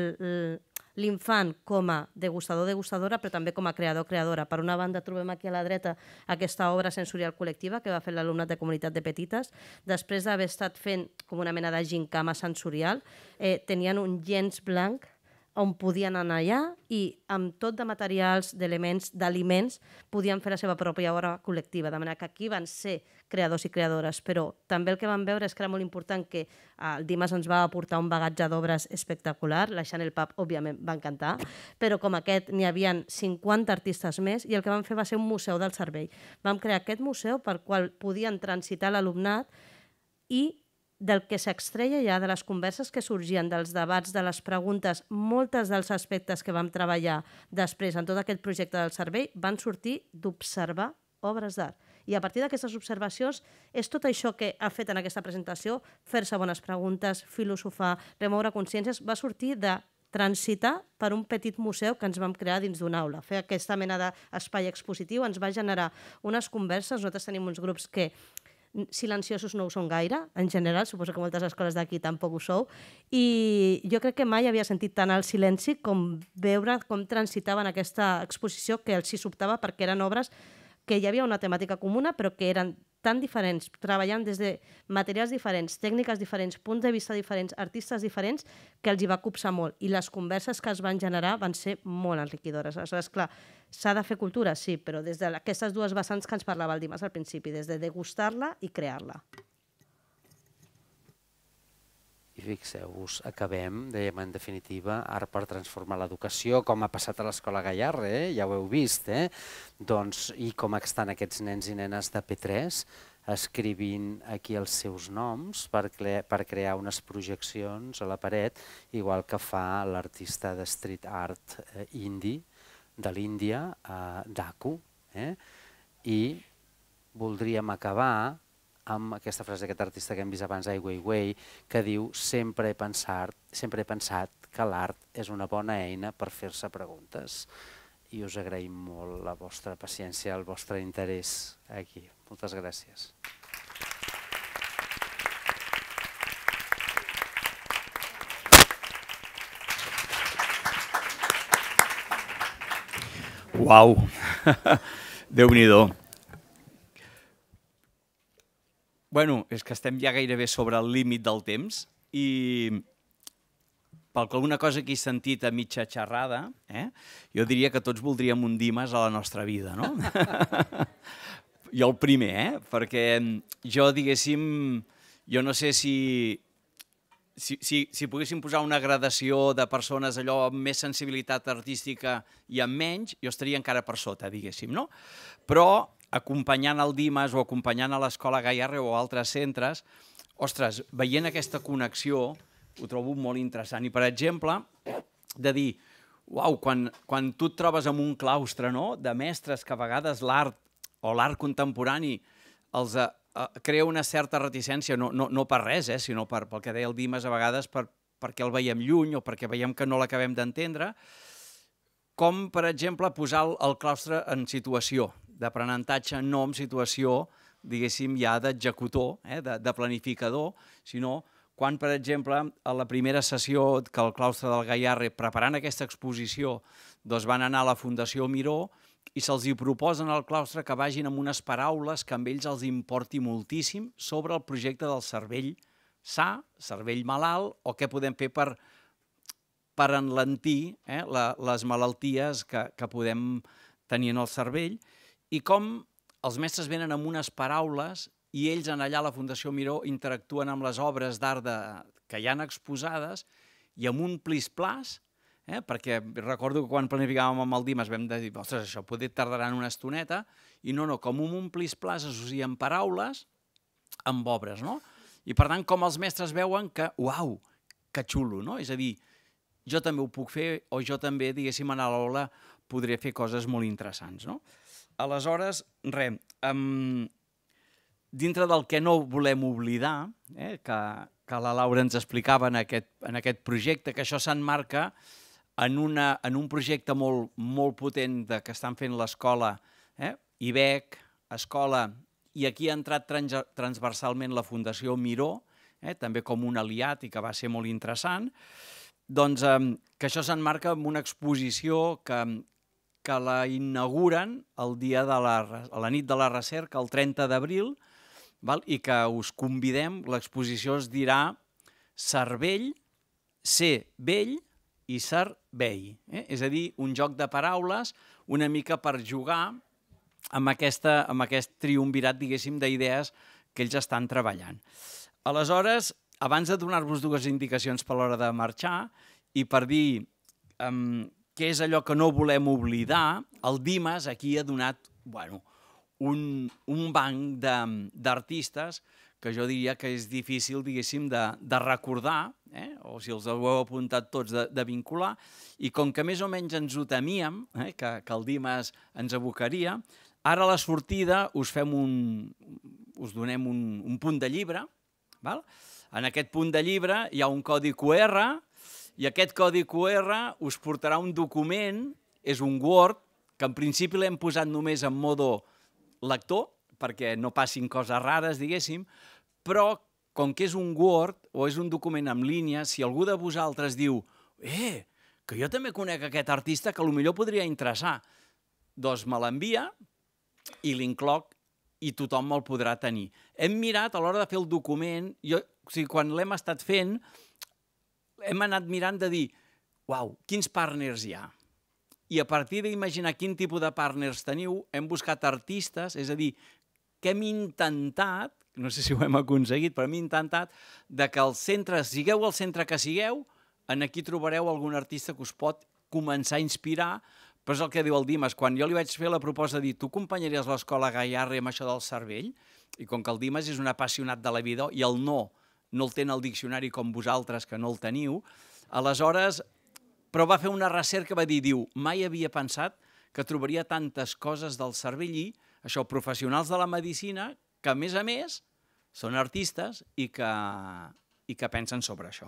L'infant com a degustador-degustadora, però també com a creador-creadora. Per una banda trobem aquí a la dreta aquesta obra sensorial col·lectiva que va fer l'alumnat de Comunitat de Petites. Després d'haver estat fent com una mena de gincama sensorial, eh, tenien un llenç blanc on podien anar allà i amb tot de materials, d'elements, d'aliments, podien fer la seva pròpia obra col·lectiva. De manera que aquí van ser creadors i creadores, però també el que vam veure és que era molt important que el Dimas ens va aportar un bagatge d'obres espectacular, la Chanel Pub, òbviament, va encantar, però com aquest n'hi havia cinquanta artistes més i el que vam fer va ser un museu del cervell. Vam crear aquest museu per qual podien transitar l'alumnat i del que s'extreia ja de les converses que sorgien, dels debats, de les preguntes, moltes dels aspectes que vam treballar després en tot aquest projecte del cervell van sortir d'observar obres d'art. I a partir d'aquestes observacions és tot això que ha fet en aquesta presentació, fer-se bones preguntes, filosofar, remoure consciències, va sortir de transitar per un petit museu que ens vam crear dins d'una aula. Fer aquesta mena d'espai expositiu ens va generar unes converses. Nosaltres tenim uns grups que silenciosos no ho són gaire, en general, suposo que moltes escoles d'aquí tampoc ho sou, i jo crec que mai havia sentit tant el silenci com veure com transitaven aquesta exposició, que els hi sobtava perquè eren obres que hi havia una temàtica comuna però que eren tan diferents, treballant des de materials diferents, tècniques diferents, punts de vista diferents, artistes diferents, que els hi va copsar molt. I les converses que es van generar van ser molt enriquidores. Aleshores, clar, s'ha de fer cultura, sí, però des d'aquestes dues vessants que ens parlava el Dimas al principi, des de degustar-la i crear-la. I fixeu-vos, acabem, dèiem en definitiva, art per transformar l'educació, com ha passat a l'escola Gayarre, eh? Ja ho heu vist, eh? Doncs, i com estan aquests nens i nenes de P tres escrivint aquí els seus noms per, cre per crear unes projeccions a la paret, igual que fa l'artista de street art eh, indi, de l'Índia, eh, Daku. Eh? I voldríem acabar amb aquesta frase d'aquest artista que hem vist abans, Ai Weiwei, que diu sempre he pensat, sempre he pensat que l'art és una bona eina per fer-se preguntes. I us agraïm molt la vostra paciència, el vostre interès aquí. Moltes gràcies. Uau! Déu-n'hi-do. Bueno, és que estem ja gairebé sobre el límit del temps i per alguna cosa que he sentit a mitja xerrada, eh, jo diria que tots voldríem un Dimas a la nostra vida, no? Jo el primer, eh? Perquè jo, diguéssim, jo no sé si, si, si, si poguéssim posar una gradació de persones allò amb més sensibilitat artística i amb menys, jo estaria encara per sota, diguéssim, no? Però acompanyant el Dimas o acompanyant a l'Escola Gaiarre o altres centres, ostres, veient aquesta connexió ho trobo molt interessant. I, per exemple, de dir, uau, quan, quan tu et trobes en un claustre, no?, de mestres que a vegades l'art o l'art contemporani els eh, crea una certa reticència, no, no, no per res, eh, sinó per, pel que deia el Dimas, a vegades per, perquè el veiem lluny o perquè veiem que no l'acabem d'entendre, com, per exemple, posar el, el claustre en situació d'aprenentatge, no en situació, diguéssim, ja d'executor, eh, de, de planificador, sinó quan, per exemple, a la primera sessió que el claustre del Gaiarre, preparant aquesta exposició, doncs van anar a la Fundació Miró i se'ls hi proposen al claustre que vagin amb unes paraules que a ells els importi moltíssim sobre el projecte del cervell sa, cervell malalt, o què podem fer per, per enlentir eh, la, les malalties que, que podem tenir en el cervell, i com els mestres venen amb unes paraules i ells en allà a la Fundació Miró interactuen amb les obres d'art que hi han exposades i amb un plis-plas, eh, perquè recordo que quan planificàvem amb el Dimas vam dir, ostres, això potser tardarà una estoneta, i no, no, com un plis-plas associen paraules amb obres, no? I per tant, com els mestres veuen que, uau, que xulo, no? És a dir, jo també ho puc fer o jo també, diguéssim, a l'aula podré fer coses molt interessants, no? Aleshores, res, um, dintre del que no volem oblidar, eh, que, que la Laura ens explicava en aquest, en aquest projecte, que això s'emmarca en, una, en un projecte molt, molt potent de, que estan fent l'escola, eh, I B E C, escola, i aquí ha entrat trans, transversalment la Fundació Miró, eh, també com un aliat i que va ser molt interessant, doncs eh, que això s'emmarca en una exposició que, que la inauguren el dia de la, a la nit de la recerca, el trenta d'abril, i que us convidem, l'exposició es dirà Cervell, ser vell i cervell. Eh? És a dir, un joc de paraules una mica per jugar amb, aquesta, amb aquest triumvirat, diguéssim, d'idees que ells estan treballant. Aleshores, abans de donar-vos dues indicacions per l'hora de marxar i per dir um, què és allò que no volem oblidar, el Dimas aquí ha donat, bueno, un, un banc d'artistes que jo diria que és difícil, diguéssim, de, de recordar, eh? O si els heu apuntat tots, de, de vincular, i com que més o menys ens ho temíem, eh? que, que el Dimas ens abocaria, ara a la sortida us fem un, us donem un, un punt de llibre, val? En aquest punt de llibre hi ha un codi Q R, i aquest codi Q R us portarà un document, és un Word, que en principi l'hem posat només en modo lector, perquè no passin coses rares, diguéssim, però com que és un Word o és un document en línia, si algú de vosaltres diu eh, que jo també conec aquest artista que potser podria interessar, doncs me l'envia i l'incloc i tothom me'l podrà tenir. Hem mirat, a l'hora de fer el document, jo, o sigui, quan l'hem estat fent, hem anat mirant de dir, uau, quins partners hi ha? I a partir d'imaginar quin tipus de partners teniu, hem buscat artistes, és a dir, que hem intentat, no sé si ho hem aconseguit, però hem intentat de que el centre, sigueu el centre que sigueu, en aquí trobareu algun artista que us pot començar a inspirar, però és el que diu el Dimas. Quan jo li vaig fer la proposta de dir tu acompanyaries l'escola Gaiarre amb això del cervell, i com que el Dimas és un apassionat de la vida i el no, no el té en el diccionari com vosaltres, que no el teniu, aleshores, però va fer una recerca, va dir, diu, mai havia pensat que trobaria tantes coses del cervell i, això, professionals de la medicina, que a més a més són artistes i que, i que pensen sobre això.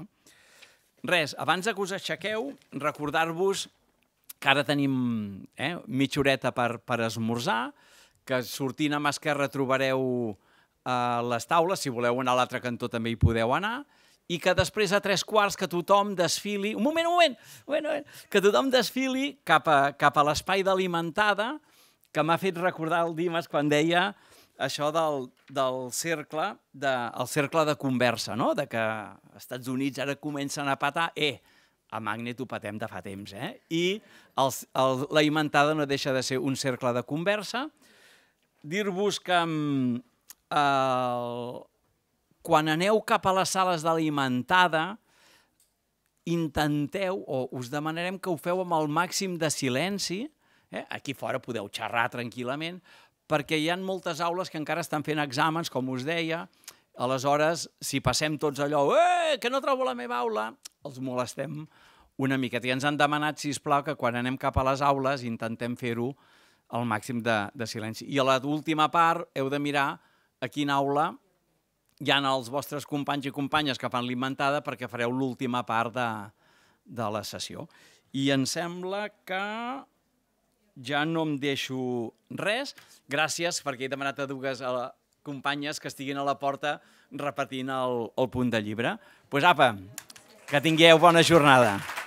Res, abans que us aixequeu, recordar-vos que ara tenim eh, mitja horeta per, per esmorzar, que sortint a mà esquerra trobareu eh, les taules, si voleu anar a l'altre cantó també hi podeu anar, i que després a tres quarts que tothom desfili... Un moment, un moment! un moment que tothom desfili cap a, cap a l'espai d'alimentada, que m'ha fet recordar el Dimas quan deia això del, del cercle, de, el cercle de conversa, no? De que als Estats Units ara comencen a patar, eh, a Magnet ho patem de fa temps, eh? I el, el, l'alimentada no deixa de ser un cercle de conversa. Dir-vos que, el, quan aneu cap a les sales d'alimentada, intenteu, o us demanarem que ho feu amb el màxim de silenci, eh? Aquí fora podeu xerrar tranquil·lament, perquè hi ha moltes aules que encara estan fent exàmens, com us deia, aleshores, si passem tots allò, eh, que no trobo la meva aula, els molestem una miqueta. I ens han demanat, sisplau, que quan anem cap a les aules intentem fer-ho al màxim de, de silenci. I a l'última part heu de mirar a quina aula hi ha els vostres companys i companyes que fan l'inventada perquè fareu l'última part de, de la sessió. I em sembla que ja no em deixo res. Gràcies, perquè he demanat a dues companyes que estiguin a la porta repetint el, el punt de llibre. Doncs apa, que tingueu bona jornada.